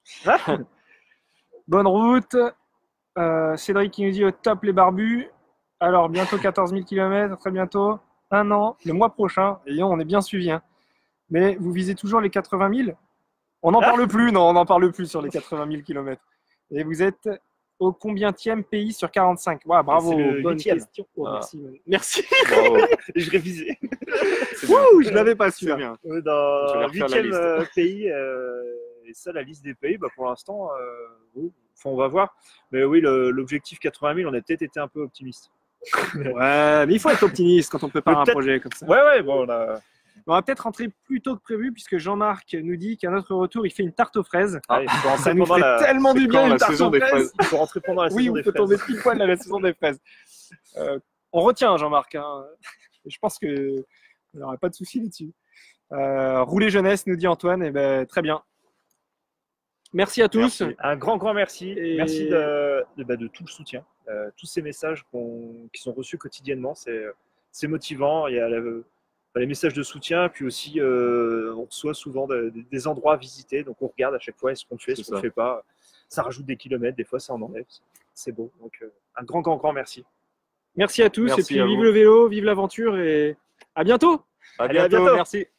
Speaker 2: Bonne route. Cédric qui nous dit au top les barbus. Alors, bientôt 14 000 km, très bientôt. 1 an, le mois prochain. Et on est bien suivi. Hein. Mais vous visez toujours les 80 000 ? On n'en parle plus, non, on n'en parle plus sur les 80 000 km. Et vous êtes au combientième pays sur 45 ? Ouais, bravo, bonne question. Oh, merci.
Speaker 1: Bravo. Je révisais.
Speaker 2: Je l'avais pas su.
Speaker 3: Bien.
Speaker 1: On est dans le 8e pays. Et ça, la liste des pays, pour l'instant, on va voir. Mais oui, l'objectif 80 000, on a peut-être été un peu optimiste.
Speaker 2: Ouais, mais il faut être optimiste quand on prépare un projet comme ça.
Speaker 1: Ouais, bon,
Speaker 2: on va peut-être rentrer plus tôt que prévu, puisque Jean-Marc nous dit qu'à notre retour, il fait une tarte aux fraises.
Speaker 1: Ça nous fait
Speaker 2: tellement du bien, une tarte aux fraises.
Speaker 1: Il faut rentrer pendant la saison des fraises.
Speaker 2: Oui, on peut tomber pile poil à la saison des fraises. On retient Jean-Marc. Hein. Je pense qu'il n'y aura pas de souci là-dessus. Rouler jeunesse, nous dit Antoine. Et ben, très bien. Merci à tous.
Speaker 1: Merci. Un grand merci. Et merci de tout le soutien. Tous ces messages qui sont reçus quotidiennement, c'est motivant. Il y a les messages de soutien, puis aussi on reçoit souvent des endroits à visiter, donc on regarde à chaque fois ce qu'on fait, ce qu'on ne fait pas. Ça rajoute des kilomètres, des fois ça en enlève. C'est beau. Donc un grand merci.
Speaker 2: Merci à tous, et puis vive le vélo, vive l'aventure, et à bientôt.
Speaker 3: À bientôt.
Speaker 2: Merci.